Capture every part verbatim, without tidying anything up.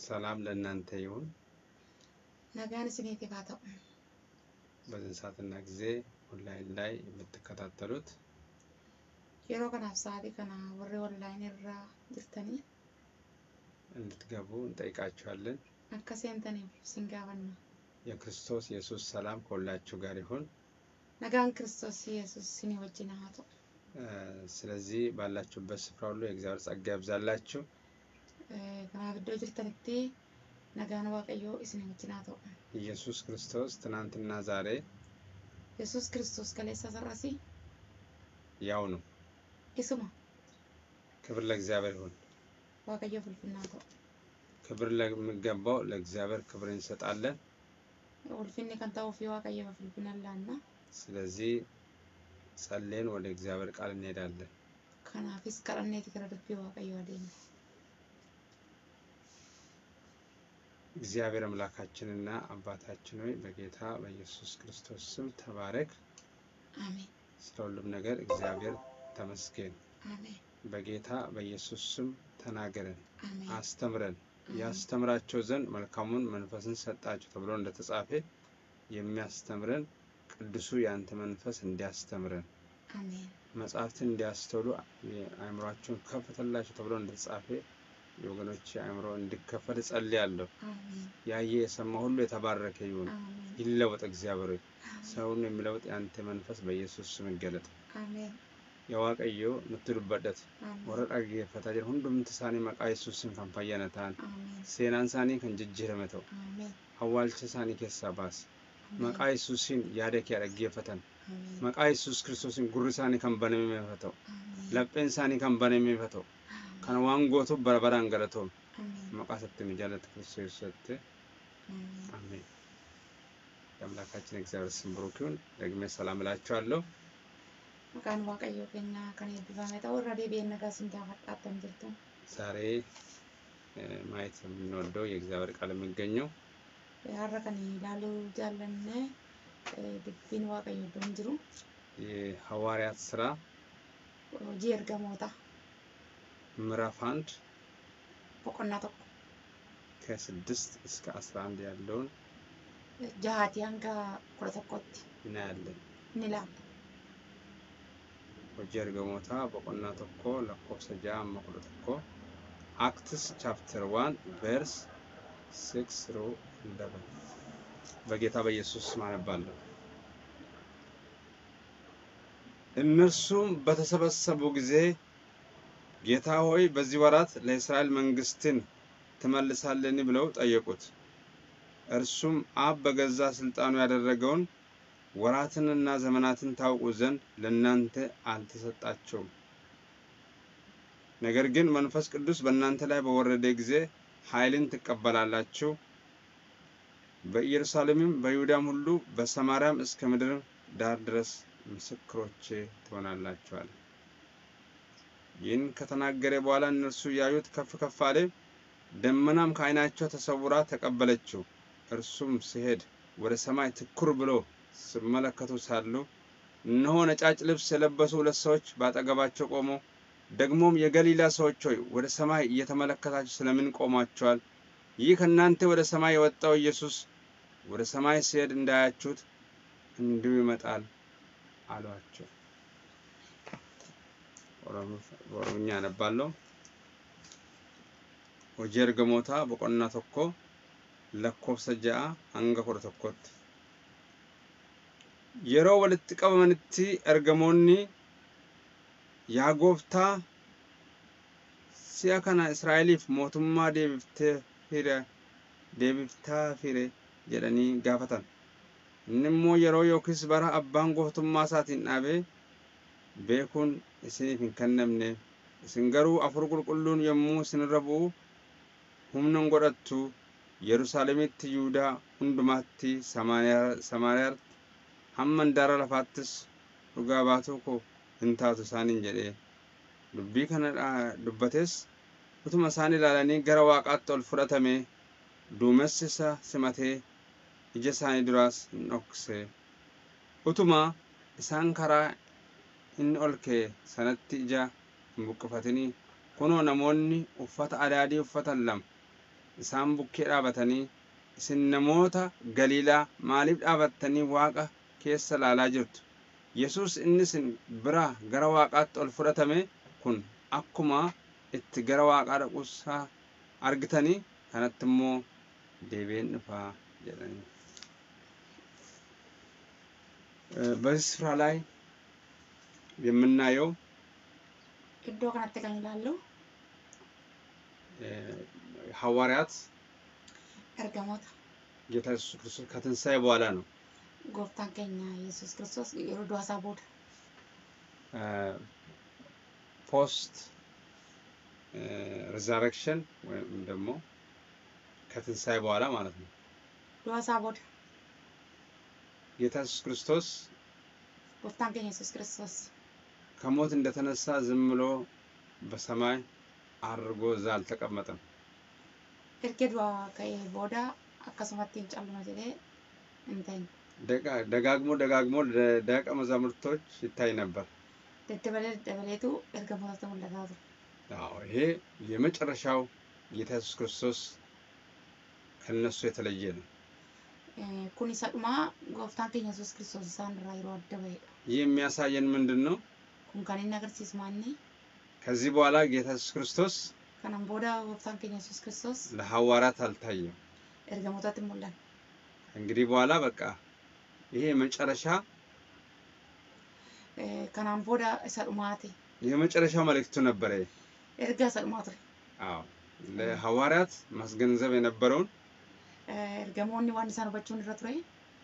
ሰላም ለእናንተ ይሁን። ነጋን ስኔት ይፋታው በዚህ ሰዓትና ጊዜ ኦንላይን ላይ የምትከታተሉት የሮ ከናፍ ሰዓት ከና ወሬ ኦንላይን ይራ ድርተኒ እንድትገቡ እንጠይቃችኋለን። አከሰንተኒ ሲንጋባና የክርስቶስ ኢየሱስ ሰላም ከሁላችሁ ጋር ይሁን። ነጋን ክርስቶስ ኢየሱስ ሲኒ ወጅናሃቶ ስለዚህ ባላችሁበት ስፍራ ሁሉ የእግዚአብሔር ጸጋ ያብዛላችሁ። ከናብዶ ድርተንቲ ነጋን ዋቀዮ እስኒ ወጅናሃቶ ኢየሱስ ክርስቶስ ትናንትና ዛሬ ኢየሱስ ክርስቶስ ከለሰ ሰራሲ ያው ነው። ኢስማ ክብር ለእግዚአብሔር ይሁን። ዋቀዮ ፍልፍናቶ ክብር ለሚገባው ለእግዚአብሔር ክብር እንሰጣለን። ወልፊኒ ከንታው ፊ ዋቀዮ ፍልፍናላና ስለዚህ ጸልየን ወደ እግዚአብሔር ቃል እንሄዳለን። ከናፊስ ቀረኔት ከረድፊ ዋቀዮ አደኝ እግዚአብሔር አምላካችንና አባታችን ሆይ በጌታ በኢየሱስ ክርስቶስ ስም ተባረክ። አሜን። ስለሁሉም ነገር እግዚአብሔር ተመስገን። አሜን። በጌታ በኢየሱስ ስም ተናገረን፣ አሜን። አስተምረን። ያስተምራቸው ዘንድ መልካሙን መንፈስን ሰጣቸው ተብሎ እንደተጻፈ የሚያስተምረን ቅዱሱ ያንተ መንፈስ እንዲያስተምረን፣ አሜን። መጻፍትን እንዲያስተውሉ አእምሮአቸውን ከፍተላቸው ተብሎ እንደተጻፈ የወገኖች አእምሮ እንዲከፈት ጸልያለሁ። አሜን። ያየ የሰማ ሁሉ የተባረከ ይሁን። ይለወጥ እግዚአብሔር ሰውን የሚለውጥ ያንተ መንፈስ በኢየሱስ ስም ይገለጥ። አሜን። የዋቀዮ ምትሉበደት ወረዳጊ ፈታጀር ሁንዱም ተሳኒ መቃ ኢየሱስን ካምፓያነታን ሴናን ሳኒ ከንጅጅረመተው አዋልቸ ሳኒ ከሳባስ መቃ ኢየሱስን ያደክ ያደግ ፈተን መቃ ኢየሱስ ክርስቶስን ጉርሳኒ ካምባነም መፈተው ለጴን ሳኒ ካምባነም መፈተው kan wangoto barbaran galato maqasatin ጃለት ክርስቶስ ሰተ አሜን። አምላካችን እግዚአብሔር ስም ብሩክ ይሁን። ደግሜ ሰላም እላችኋለሁ። መቃን ዋቀዮ ከኛ ከኔ ቢባመጣ ወራዴ በእነጋ ሲንዳፈጣተም ድርቶ ዛሬ ማየት የምንወደው የእግዚአብሔር ቃል የሚገኘው ያረከኒ ላሉ ጃለነ ድብን ዋቀዮ ደንጅሩ የሐዋርያት ሥራ ጂርገሞታ ምዕራፍ አንድ በቆናቶ ከስድስት እስከ አስራ አንድ ያለውን ጃሃቲያንጋ ኮረተቆት እናያለን። ንላም ወጀርገሞታ በቆናቶ ኮ ለኮሰጃ መቆለተኮ አክትስ ቻፕተር ዋን ቨርስ ሲክስ ሩ ኢሌቨን በጌታ በኢየሱስ ማነባለሁ። እነርሱም በተሰበሰቡ ጊዜ ጌታ ሆይ በዚህ ወራት ለእስራኤል መንግስትን ትመልሳለህን ብለው ጠየቁት። እርሱም አብ በገዛ ስልጣኑ ያደረገውን ወራትንና ዘመናትን ታውቁ ዘንድ ለእናንተ አልተሰጣቸውም። ነገር ግን መንፈስ ቅዱስ በእናንተ ላይ በወረደ ጊዜ ኃይልን ትቀበላላችሁ፣ በኢየሩሳሌምም በይሁዳም ሁሉ በሰማርያም እስከ ምድር ዳር ድረስ ምስክሮቼ ትሆናላችሁ አለ። ይህን ከተናገረ በኋላ እነርሱ ያዩት ከፍ ከፍ አለ፣ ደመናም ከዓይናቸው ተሰውራ ተቀበለችው። እርሱም ሲሄድ ወደ ሰማይ ትኩር ብሎ ሲመለከቱ ሳሉ እነሆ ነጫጭ ልብስ የለበሱ ሁለት ሰዎች ባጠገባቸው ቆመው፣ ደግሞም የገሊላ ሰዎች ሆይ ወደ ሰማይ እየተመለከታችሁ ስለምን ቆማችኋል? ይህ ከእናንተ ወደ ሰማይ የወጣው ኢየሱስ ወደ ሰማይ ሲሄድ እንዳያችሁት እንዲሁ ይመጣል አሏቸው። ኦሮምኛ ነባለው። ወጀርገሞታ በቆናቶ ኮ ለኮብሰ ጃአ አንገ ኮረተኮት የሮ ወልት ቀበመንቲ እርገሞኒ ያጎፍታ ሲያከና እስራኤሊፍ ሞቱማ ዴብፍተ ፊረ ዴብፍታ ፊረ ጀለኒ ጋፈታን እንሞ የሮ ዮክስ በራ አባን ጎፍቱማ ሳቲን አቤ ቤኩን እስኒፍ ከነምነ ስንገሩ አፍር ቁልቁሉን የሙ ስንረቡ ሁምነን ጎደቱ ኢየሩሳሌምት ይሁዳ ሁንዱማቲ ሰማንያ ሰማንያ ሐመን ዳራ ለፋትስ ዱጋባቱኮ እንታቱ ሳኒን ጀዴ ዱቢ ከነ ዱበቴስ ኡቱማ ሳኒ ላላኒ ገረ ዋቃት ኦል ፍረተሜ ዱመስሳ ስመቴ ኢጀሳኒ ድራስ ኖክሴ ኡቱማ ኢሳን ከራ in olke sanatti ija buqfatini kuno namonni uffata adaadi uffatan lam isaan bukkee dhaabatanii isin namoota Galiilaa maaliif dhaabattanii Waaqa keessa laalaa jirtu? Yesuus inni isin biraa gara Waaqaatti ol fudhatame kun akkuma itti gara Waaqaa dhaquusaa argitanii kanatti immoo deebiin dhufaa jedhanii በዚህ ስፍራ ላይ የምናየው iddoo kanatti kan ilaallu ሐዋርያት ergamoota ጌታ ኢየሱስ ክርስቶስ ከትንሣኤ በኋላ ነው gooftaan keenya Yesuus Kiristoos yeroo du'a isaa booda ፖስት ሪዘረክሽን ወይም ደግሞ ከትንሣኤ በኋላ ማለት ነው du'a isaa booda ጌታ ኢየሱስ ክርስቶስ gooftaan keenya Yesuus Kiristoos ከሞት እንደተነሳ ዝም ብሎ በሰማይ አርጎ እዛ አልተቀመጠም erga du'a ka'ee booda akkasumatti hin calluma jedhee hin ta'in ደጋግሞ ደጋግሞ ደቀ መዛሙርቶች ይታይ ነበር daddabalee daddabaleetu ergamoota mul'ataa ture አዎ ይሄ የመጨረሻው ጌታ ኢየሱስ ክርስቶስ ከነሱ የተለየ ነው kun isa dhumaa gooftaan keenya Yesuus Kiristoos isaan irraa yeroo adda ba'edha ይህ የሚያሳየን ምንድነው kun kan inni agarsiisu maanni ከዚህ በኋላ ጌታ ኢየሱስ ክርስቶስ kanan booda gooftaan keenya Yesuus Kiristoos ለሐዋርያት አልታየም ergamootatti mul'an እንግዲህ በኋላ በቃ ይሄ መጨረሻ kanan booda isa dhumaati የመጨረሻው መልእክቱ ነበር erga isa dhumaa ture አዎ ለሐዋርያት ማስገንዘብ የነበረውን ergamoonni waan isaan hubachuun irra ture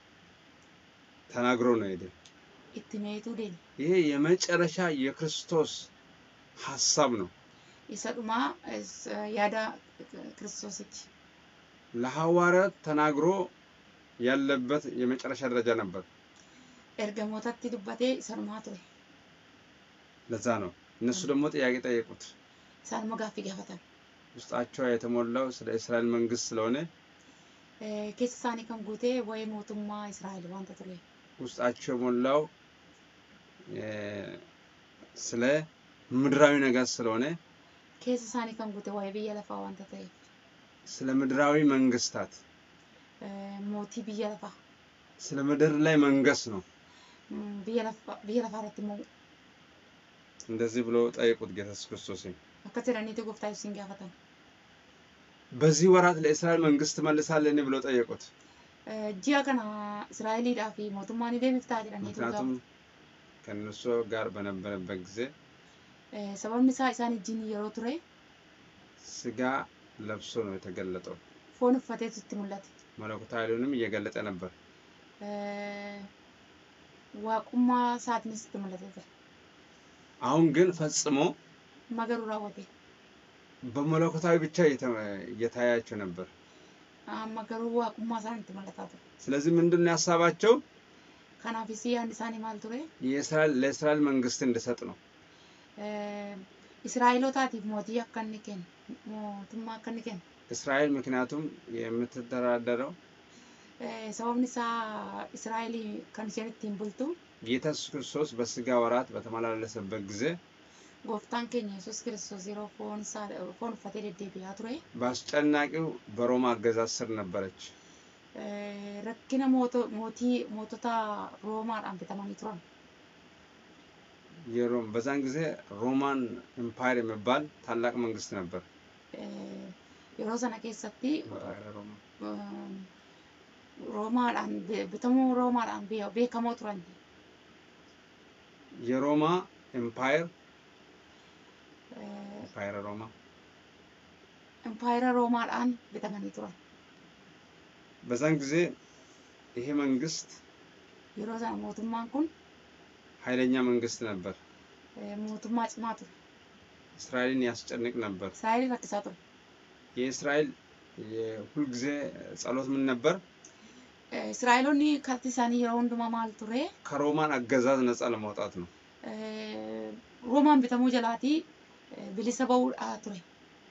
ተናግሮ ነው ሄደ itti meetu deeme ይሄ የመጨረሻ የክርስቶስ ሐሳብ ነው isa dhumaa yaada ክርስቶስች ለሐዋርያት ተናግሮ ያለበት የመጨረሻ ደረጃ ነበር ergamootatti dubbatee isa dhumaa ture ለዛ ነው እነሱ ደግሞ ጥያቄ ጠየቁት isaan magaafi gaafatan ውስጣቸው የተሞላው ስለ እስራኤል መንግስት ስለሆነ keessa isaanii kan guutee waa'ee mootummaa Israa'el wanta ture ውስጣቸው የሞላው ስለ ምድራዊ ነገር ስለሆነ keessa isaanii kan guutee waa'ee biyya lafaa wanta ta'e ስለ ምድራዊ መንግስታት mootii biyya lafaa ስለ ምድር ላይ መንገስ ነው biyya lafaa biyya lafaa irratti moo እንደዚህ ብሎ ጠየቁት ጌታ ኢየሱስ ክርስቶስ akka jedhaniitu gooftaa Yesuusin gaafatan በዚህ ወራት ለእስራኤል መንግስት መልሳለኝ ብሎ ጠየቁት ji'a kana Israa'eliidhaa fi mootummaan ni deebiftaa jedhaniitu ምክንያቱም ከነሱ ጋር በነበረበት ጊዜ sababni isaa isaan ijjiin yeroo ture ስጋ ለብሶ ነው የተገለጠው foon uffatee itti mul'ate መለኮታዊ ኃይሉንም እየገለጠ ነበር waaqummaa isaatiinis itti mul'ate ture አሁን ግን ፈጽሞ magaru raawwate በመለኮታዊ ብቻ እየታያቸው ነበር magaru waaqummaa isaaniitti mul'ataa ture ስለዚህ ምንድነው ያሳባቸው kanaafis ያን isaanii maal ture የእስራኤል ለእስራኤል መንግስት እንዲሰጥ ነው Israa'elootaatiif mootii akka inni kennu mootummaa akka inni kennu እስራኤል ምክንያቱም የምትተዳደረው sababni isaa Israa'el kan isheen ittiin bultu ጌታ ኢየሱስ ክርስቶስ በስጋ ወራት በተመላለሰበት ጊዜ gooftaan keenya Yesuus Kiristoos yeroo foon isaa foon uffatee deddeebi'aa ture በአስጨናቂው በሮማ አገዛዝ ስር ነበረች rakkina mootii mootota Roomaadhaan bitamanii turan የሮም በዛን ጊዜ ሮማን ኤምፓየር የሚባል ታላቅ መንግስት ነበር yeroo sana keessatti Roomaadhaan bitamuu Roomaadhaan beekamoo turan የሮማ ኤምፓየር ኤምፓየር ሮማ ኤምፓየር Roomaadhaan bitamanii turan በዛን ጊዜ ይሄ መንግስት yeroo sana mootummaan kun ኃይለኛ መንግስት ነበር mootummaa cimaa ture እስራኤልን ያስጨንቅ ነበር እስራኤል rakkisaa ture የእስራኤል የሁል ጊዜ ጸሎት ምን ነበር እስራኤሎኒ ካልቲ isaanii yeroo hundumaa maal ture ከሮማን አገዛዝ ነፃ ለማውጣት ነው ሮማን bitamuu jalaatii bilisa ba'uu ture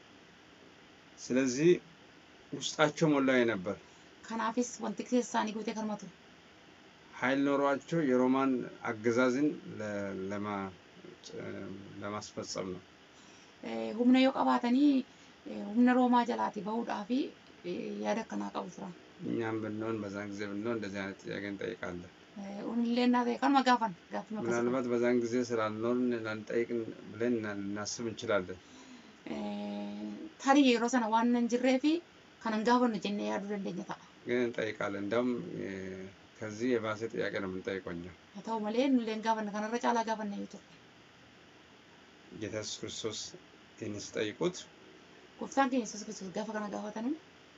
ስለዚህ ውስጣቸው ሞላው ነበር kanaafis wanti keessa isaanii guutee kanuma ture ኃይል ኖሯቸው የሮማን አገዛዝን ለማ ለማስፈጸም ነው humna yoo qabaatanii humna Roomaa jalaati bahuudhaa fi yaada akkanaa qabu turan. እኛም ብንሆን በዛን ጊዜ ብንሆን እንደዚህ አይነት ጥያቄ እንጠይቃለን። Unillee naa ta'e kan magaafan gaaffii makasii. ምናልባት በዛን ጊዜ ስላልኖርን ላንጠይቅ ብለን እናስብ እንችላለን። Tarii yeroo sana waan hin jirree fi kanan gaafannu jennee yaaduu dandeenya ta'a. ግን እንጠይቃለን። እንደውም ከዚህ የባሰ ጥያቄ ነው የምንጠይቀው እኛ። haa ta'u malee nulleen gaafanna kanarra caalaa gaafanna yoo ta'u. ጌታ ኢየሱስ ክርስቶስ ይህን ሲጠይቁት Gooftaan keenya Yesuus Kiristoos gaafa kana gaafatanu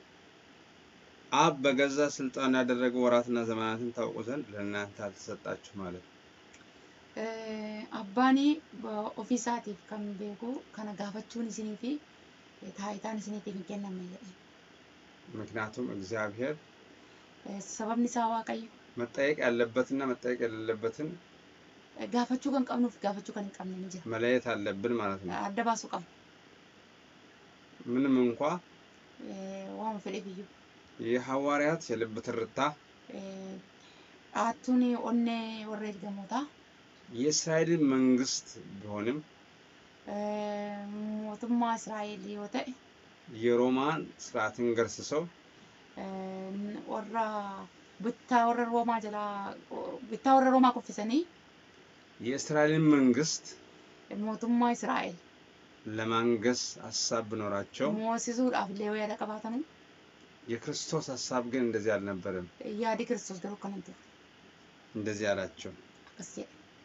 አብ በገዛ ስልጣን ያደረገው ወራትና ዘመናትን ታውቁ ዘንድ ለእናንተ አልተሰጣችሁ ማለት ነው። Abbaani ofii isaatiif kan beeku kana gaafachuun isinii fi taayitaan isiniitiif hin kennamne jedhe. ምክንያቱም እግዚአብሔር Sababni isaa Waaqayyo መጠየቅ ያለበትና መጠየቅ የሌለበትን gaafachuu kan qabnuuf gaafachuu kan hin qabne ni jira. መለየት አለብን ማለት ነው። Adda baasuu qabna. ምንም እንኳ Waan fedheef iyyuu. የሐዋርያት የልብ ትርታ Dhaattuun onnee warra ergamootaa የእስራኤልን መንግስት ቢሆንም mootummaa Israa'el yoo ta'e የሮማን ስርዓትን ገርስሰው warra bittaa warra Roomaa jalaa bittaa warra Roomaa kuffisanii የእስራኤልን መንግስት mootummaa Israa'el ለማንገስ ሐሳብ ቢኖራቸው moosisuudhaaf illee yaada qabaatanu የክርስቶስ ሐሳብ ግን እንደዚህ አልነበረም። yaadi Kiristoos garuu kan hin turre. እንደዚህ አላቸው። Akkas jedhe.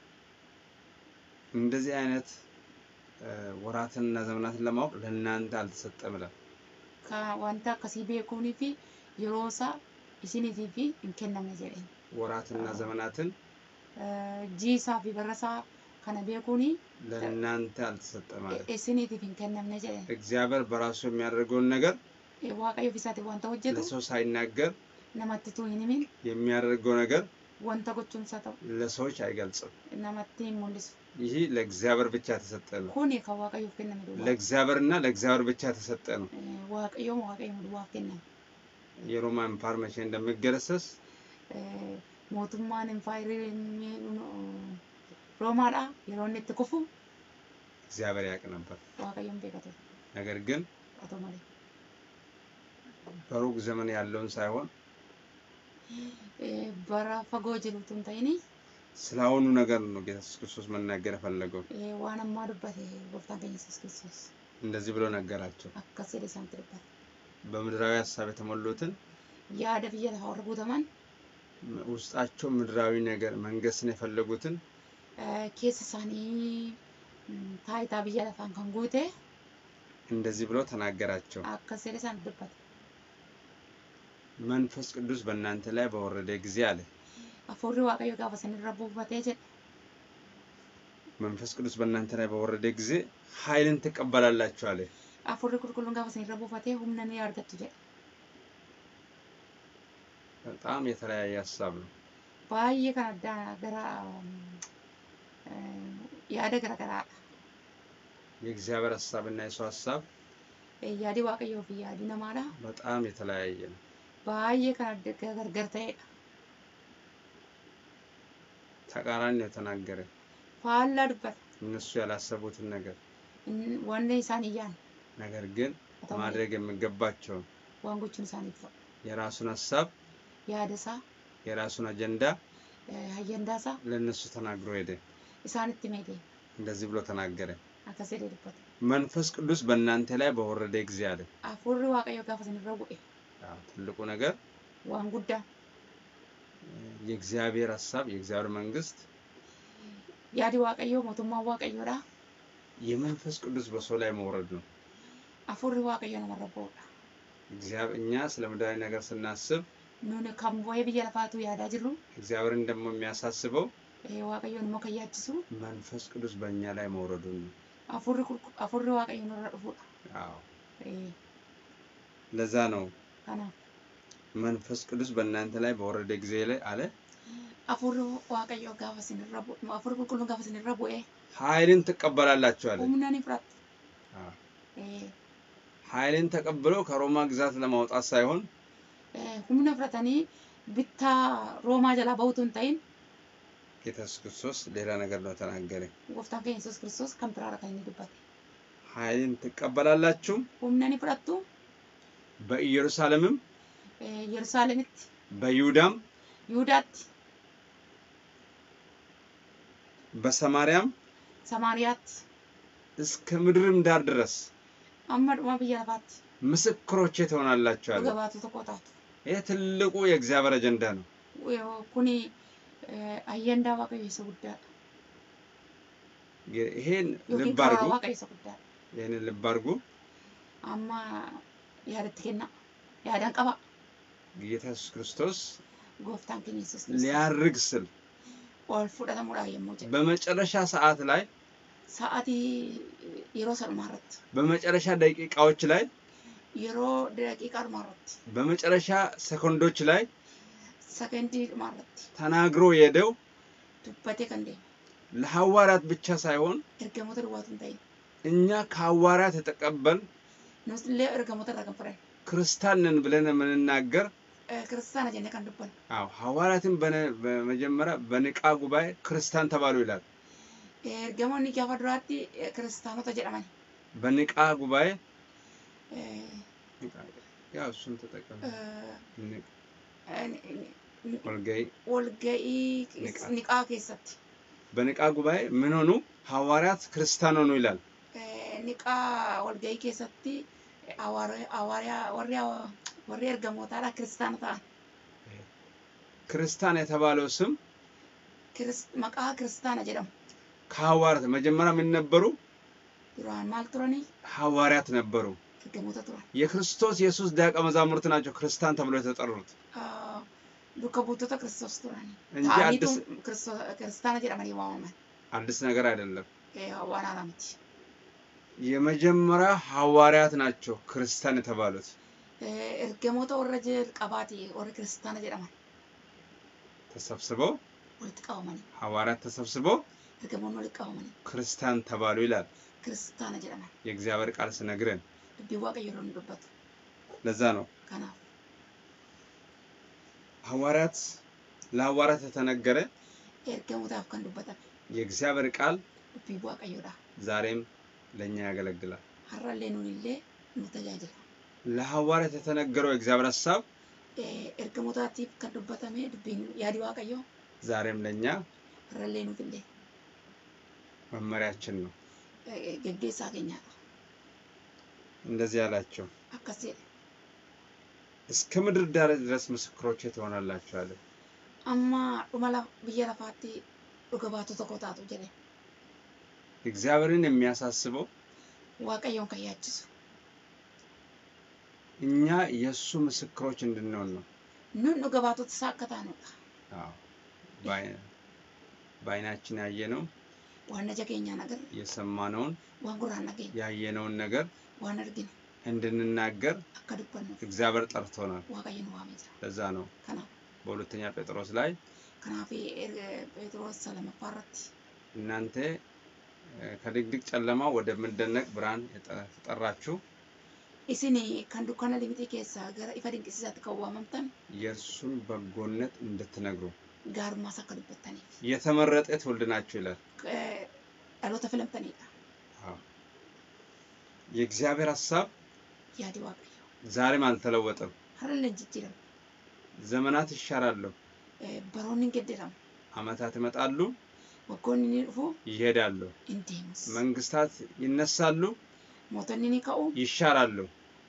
እንደዚህ አይነት ወራትንና ዘመናትን ለማወቅ ለእናንተ አልተሰጠም ይላል። Wanta akkasii beekuunii fi yeroo isaa isiniitii fi hin kennamne jedhe. ወራትና ዘመናትን jiisaa fi barrasaa kana beekuunii ለእናንተ አልተሰጠም ማለት isiniitiif hin kennamne jedhe. እግዚአብሔር በራሱ የሚያደርገውን ነገር Waaqayyo ofiisaatiin wanta hojjetu ለሰው ሳይናገር namatti utuu hin himin የሚያደርገው ነገር wanta gochuun isaa ta'u ለሰዎች አይገልጽም። namatti hin mul'isu. ይህ ለእግዚአብሔር ብቻ ተሰጠ ነው። Kuni kan Waaqayyoof kenname duwwaa. ለእግዚአብሔርና ለእግዚአብሔር ብቻ ተሰጠ ነው። Waaqayyoon Waaqayyoon duwwaaf kenname. የሮማ ኢምፓየር መቼ እንደሚገረሰስ mootummaan empaayirii Roomaadha yeroo inni itti kufu እግዚአብሔር ያውቅ ነበር። Waaqayyoon beeka ture. ነገር ግን haa ta'u malee በሩቅ ዘመን ያለውን ሳይሆን bara fagoo jirutu hin ta'ini ስለአሁኑ ነገር ነው ጌታ ኢየሱስ ክርስቶስ መናገር ፈለገው። waan ammaa dubbate gooftaan keenya Yesuus Kiristoos እንደዚህ ብሎ ነገራቸው። akkas jedhe isaanitti dubbate. በምድራዊ ሐሳብ የተሞሉትን Yaada biyya lafaa warra guutaman ውስጣቸው ምድራዊ ነገር መንገስን የፈለጉትን keessa isaanii taayitaa biyya lafaan kan guute እንደዚህ ብሎ ተናገራቸው። akkas jedhe isaanitti dubbate. መንፈስ ቅዱስ በእናንተ ላይ በወረደ ጊዜ አለ። Hafuurri Waaqayyo gaafa isinirra buufatee jedhe. መንፈስ ቅዱስ በእናንተ ላይ በወረደ ጊዜ ኃይልን ትቀበላላችሁ አለ። Hafuurri qulqulluun gaafa isinirra buufatee humna ni argattu jedhe. በጣም የተለያየ ሐሳብ ነው። Baay'ee kan addaa gara yaada gara garaadha. የእግዚአብሔር ሐሳብና የሰው ሐሳብ Yaadi Waaqayyoo fi yaadi namaadha. በጣም የተለያየ ነው። Baay'ee kan adda gargar ta'edha. ተቃራኒ ነው የተናገረ። Faallaa dubbata. እነሱ ያላሰቡትን ነገር Wanni isaan iyyaan ነገር ግን ማድረግ የሚገባቸው waan gochuun isaaniif ta'u. የራሱን ሐሳብ Yaada isaa የራሱን አጀንዳ hayyandaa isaa ለነሱ ተናግሮ ሄደ። isaanitti meede እንደዚህ ብሎ ተናገረ። akkas jedhee dubbate. መንፈስ ቅዱስ በእናንተ ላይ በወረደ ጊዜ አለ። Hafuurri Waaqayyoo gaafa isinirra bu'e አዎ ትልቁ ነገር waan guddaa የእግዚአብሔር ሐሳብ የእግዚአብሔር መንግስት yaadi Waaqayyoo mootummaan Waaqayyoodha. የመንፈስ ቅዱስ በሰው ላይ መውረድ ነው። Hafuurri Waaqayyoo namarra bu'uudha. እግዚአብሔር እኛ ስለ ምድራዊ ነገር ስናስብ Nuni kan bu'ee biyya lafaatu yaadaa jirru እግዚአብሔርን ደግሞ የሚያሳስበው Waaqayyoon immoo kan yaachisu መንፈስ ቅዱስ በእኛ ላይ መውረዱን ነው። hafuurri hafuurri Waaqayyoo nurra dhufuudha. አዎ ለዛ ነው Kanaaf መንፈስ ቅዱስ በእናንተ ላይ በወረደ ጊዜ ላይ አለ hafuurri Waaqayyoo gaafa isinirra bu'e hafuurri qulqulluun gaafa isinirra bu'e ኃይልን ትቀበላላችሁ አለ። humna ni fudhattu. አዎ ኃይልን ተቀብለው ከሮማ ግዛት ለማውጣት ሳይሆን humna fudhatanii bittaa Roomaa jalaa bahuutu hin ta'in ጌታ ኢየሱስ ክርስቶስ ሌላ ነገር ነው ተናገረ። gooftaan keenya Yesuus Kiristoos kan biraadha kan inni dubbate. ኃይልን ትቀበላላችሁ humnani fudhattu በኢየሩሳሌምም Yerusaalemitti በይሁዳም Yihudaatti በሰማርያም Samaariyaatti እስከ ምድርም ዳር ድረስ amma dhuma biyya lafaatti ምስክሮቼ ትሆናላችሁ አለ። dhuga baatota koo taatu. ይሄ ትልቁ የእግዚአብሔር አጀንዳ ነው። Kuni ayyaandaa Waaqayyoo isa guddaadha. ይሄን ልብ አድርጉ ይሄን ልብ አድርጉ amma yaadatti kenna yaadaan qaba ጌታ ኢየሱስ ክርስቶስ gooftaan keenya Yesuus ሊያርግ ስል ol fudhatamuudhaan yommuu jedhu በመጨረሻ ሰዓት ላይ sa'aatii yeroo sanumaa irratti በመጨረሻ ደቂቃዎች ላይ yeroo daqiiqaa dhumaa irratti በመጨረሻ ሰኮንዶች ላይ ሰከንዲii dhumaa irratti ተናግሮ የሄደው dubbatee kan deemu ለሐዋርያት ብቻ ሳይሆን ergamoota duwwaatu hin ta'in እኛ ከሐዋርያት የተቀበል nus illee ergamoota irraa kan fudhanne ክርስቲያን ነን ብለን የምንናገር ክርስቲያና jennee kan dubbanne አዎ ሐዋርያትን በመጀመሪያ በንቃ ጉባኤ ክርስቲያን ተባሉ ይላል። ergamoonni gaafa duraatti kiristaanota jedhamani በንቃ ጉባኤ ያው እሱን ተጠቀሙ ወልጋይ walga'ii niqaa keessatti በንቃ ጉባኤ ምን ሆኑ ሐዋርያት ክርስቲያን ሆኑ ይላል። niqaa walga'ii keessatti ሐዋርያ ወርያ ወርያ ergamootaadha kiristaana ta'an ክርስቲያን የተባለው ስም maqaa kiristaana jedhamu ከሐዋርያት መጀመሪያ ምን ነበሩ? duraan maal turani ሐዋርያት ነበሩ። ergamoota turan የክርስቶስ ኢየሱስ ደቀ መዛሙርት ናቸው ክርስቲያን ተብለው የተጠሩት duka buutota Kiristoos turani እንጂ አዲስ ክርስቲያና jedhamanii waamaman አዲስ ነገር አይደለም። waan haaraa miti የመጀመሪያ ሐዋርያት ናቸው ክርስቲያን የተባሉት ergamoota warra jalqabaati warra kiristaana jedhaman ተሰብስበው walitti qabamanii ሐዋርያት ተሰብስበው ergamoonni walitti qabamanii ክርስቲያን ተባሉ ይላል kiristaana jedhaman የእግዚአብሔር ቃል ሲነግረን dubbii waaqayyoo ነው dubbatu ለዛ ነው kanaaf ሐዋርያት ለሐዋርያት የተነገረ ergamootaaf kan dubbatan የእግዚአብሔር ቃል dubbii waaqayyoodha ዛሬም ለኛ ያገለግላል። har'allee nuunillee nu tajaajila ለሐዋርያት የተነገረው የእግዚአብሔር ሐሳብ ergamootaatiif kan dubbatame dubbiin yaadi waaqayyoo ዛሬም ለኛ har'allee nuufillee መመሪያችን ነው። geggeessaa keenyaadha እንደዚህ ያላቸው akkas jedhe እስከ ምድር ዳር ድረስ ምስክሮቼ ትሆናላችሁ አለ። amma dhuma biyya lafaatti dhuga baatota koo taatu jedhe እግዚአብሔርን የሚያሳስበው waaqayyoon kan yaachisu እኛ የሱ ምስክሮች እንድንሆን ነው። nun dhuga baatota isaa akka taanudha አዎ በዓይናችን ያየነው waan ija keenyaan agarre የሰማነውን waan gurraan dhageenye ያየነውን ነገር waan argine እንድንናገር akka dubbannuuf እግዚአብሔር ጠርቶናል። waaqayyoon waamee jira ለዛ ነው kanaaf በሁለተኛ ጴጥሮስ ላይ kanaaf ጴጥሮስ lammaffaa irratti እናንተ ከድቅድቅ ጨለማ ወደ ምንደነቅ ብርሃን የተጠራችሁ isini kan dukkana limixii keessaa gara ifa dinqisiisaatti kan waamamtan የእርሱን በጎነት እንድትነግሩ gaarummaas akka dubbattaniif የተመረጠ ትውልድ ናችሁ ይላል። dhaloota filamtaniidha አዎ የእግዚአብሔር ሐሳብ yaadi waaqayyoo ዛሬም አልተለወጠም። har'allee jijjiiramu ዘመናት ይሻራሉ፣ baroonni geddiramu ዓመታት ይመጣሉ፣ waggoonni ni dhufu ይሄዳሉ፣ in deemus መንግስታት ይነሳሉ፣ mootonni ni ka'u ይሻራሉ።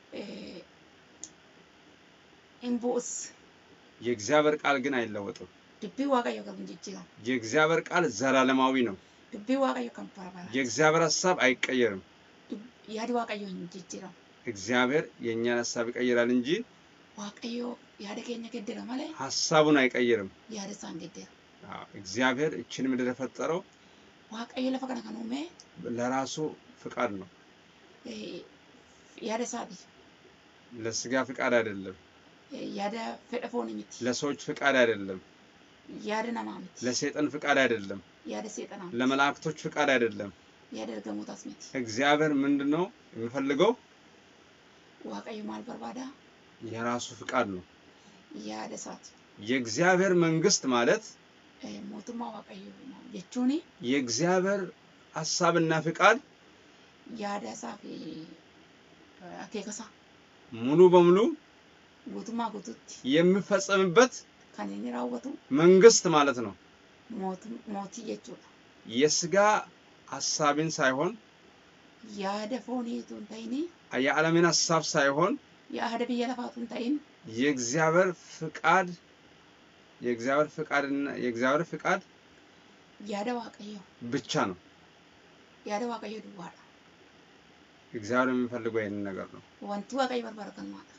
in bu'us የእግዚአብሔር ቃል ግን አይለወጥም። dubbii waaqayyoo kan jijjiiramu የእግዚአብሔር ቃል ዘላለማዊ ነው። dubbii waaqayyoo kan barbaada የእግዚአብሔር ሐሳብ አይቀየርም። yaadi waaqayyoo hin jijjiiramu እግዚአብሔር የኛን ሐሳብ ይቀይራል እንጂ waaqayyoo yaada keenya geddira malee ሐሳቡን አይቀይርም። yaada isaan geddira አዎ እግዚአብሔር እቺን ምድር የፈጠረው waaqayyoo lafa kana kan uume ለራሱ ፍቃድ ነው። yaada isaati ለስጋ ፍቃድ አይደለም፣ yaada fedha foonii miti ለሰዎች ፍቃድ አይደለም፣ yaada namaa miti ለሰይጣን ፍቃድ አይደለም፣ yaada seexanaa miti ለመላእክቶች ፍቃድ አይደለም። yaada ergamootaas miti እግዚአብሔር ምንድነው የሚፈልገው? waaqayyo maal barbaada? የራሱ ፍቃድ ነው። yaada isaati የእግዚአብሔር መንግስት ማለት mootummaa waaqayyo jechuun የእግዚአብሔር ሐሳብና ፍቃድ yaada isaa fi akeeka isaa ሙሉ በሙሉ guutummaa guutuutti የሚፈጸምበት kan inni raawwatu መንግስት ማለት ነው። mootum- mootii jechuudha. የስጋ ሐሳብን ሳይሆን Yaada foonii utuu hin ta'in የዓለምን ሐሳብ ሳይሆን yaada biyya lafaa utuu hin ta'in የእግዚአብሔር ፍቃድ የእግዚአብሔር ፍቃድና የእግዚአብሔር ፍቃድ yaada waaqayyoo ብቻ ነው። yaada waaqayyoo duwwaadha. እግዚአብሔር የሚፈልገው ይሄን ነገር ነው። Wanti waaqayyo barbaadu kanumaadha.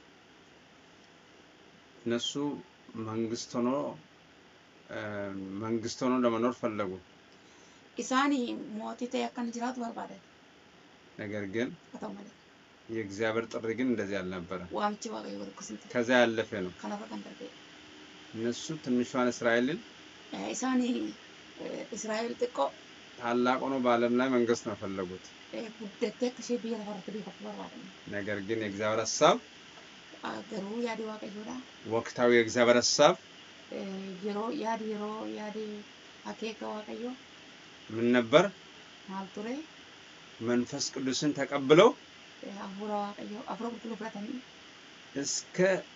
እነሱ መንግስት ሆኖ መንግስት ሆኖ ለመኖር ፈለጉ። Isaan mootii ta'e akka inni jiraatu barbaadan. ነገር ግን Haa ta'u malee የእግዚአብሔር ጥሪ ግን እንደዚህ አልነበረ። waamichi waaqayyoo godhu akkasii ta'e ከዛ ያለፈ ነው። kanarra kan darbee. እነሱ ትንሿን እስራኤልን Isaan Israa'el xiqqoo ታላቅ ሆኖ በዓለም ላይ መንግስት ነው ፈለጉት። guddattee akka ishee biyya lafarratti beekamtu barbaadan. ነገር ግን የእግዚአብሔር ሐሳብ Garuu yaadi waaqayyoodha. ወቅታዊ የእግዚአብሔር ሐሳብ Yeroo yaadi yeroo yaadi akeeka waaqayyoo ምን ነበር? maal ture? መንፈስ ቅዱስን ተቀብለው Hafuura waaqayyoo hafuura qulqulluu fudhatanii እስከ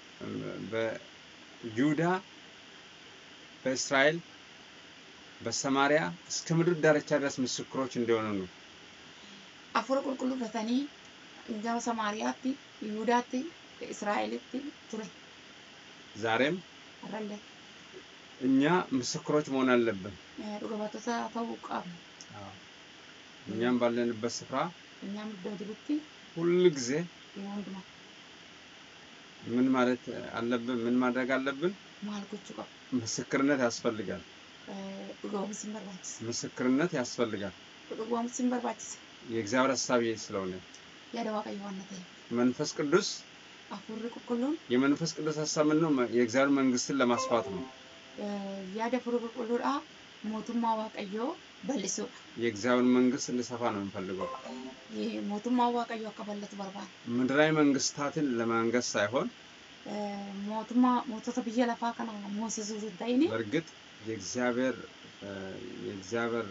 በይሁዳ በእስራኤል በሰማሪያ እስከ ምድር ዳርቻ ድረስ ምስክሮች እንደሆኑ ነው። hafuura qulqulluu fudhatanii gara Samaariyaatti, Yihudaatti, Israa'elitti ture. ዛሬም Har'allee እኛ ምስክሮች መሆን አለብን። dhuga baatota ta'uu qabna. እኛም ባለንበት ስፍራ Enyaan iddoo jirutti ሁሉ ጊዜ yeroo hundumaa ምን ማለት አለብን? ምን ማድረግ አለብን? maal gochuu qaba? ምስክርነት ያስፈልጋል። Dhugoomsi hin barbaachisa. ምስክርነት ያስፈልጋል። Dhugoomsi hin barbaachisa. የእግዚአብሔር ሐሳብ ይሄ ስለሆነ Yaada waaqayyoo waan ta'eef. መንፈስ ቅዱስ Hafuurri qulqulluun የመንፈስ ቅዱስ ሐሳብ ምን ነው? የእግዚአብሔር መንግስትን ለማስፋት ነው። yaada hafuura qulqulluudhaa mootummaa waaqayyoo bal'isuudha. የእግዚአብሔር መንግስት እንዲሰፋ ነው የምፈልገው። Mootummaa waaqayyoo akka bal'atu barbaada. ምድራዊ መንግስታትን ለማንገስ ሳይሆን Mootummaa mootota biyya lafaa kana moosisuu hin ta'in በእርግጥ የእግዚአብሔር የእግዚአብሔር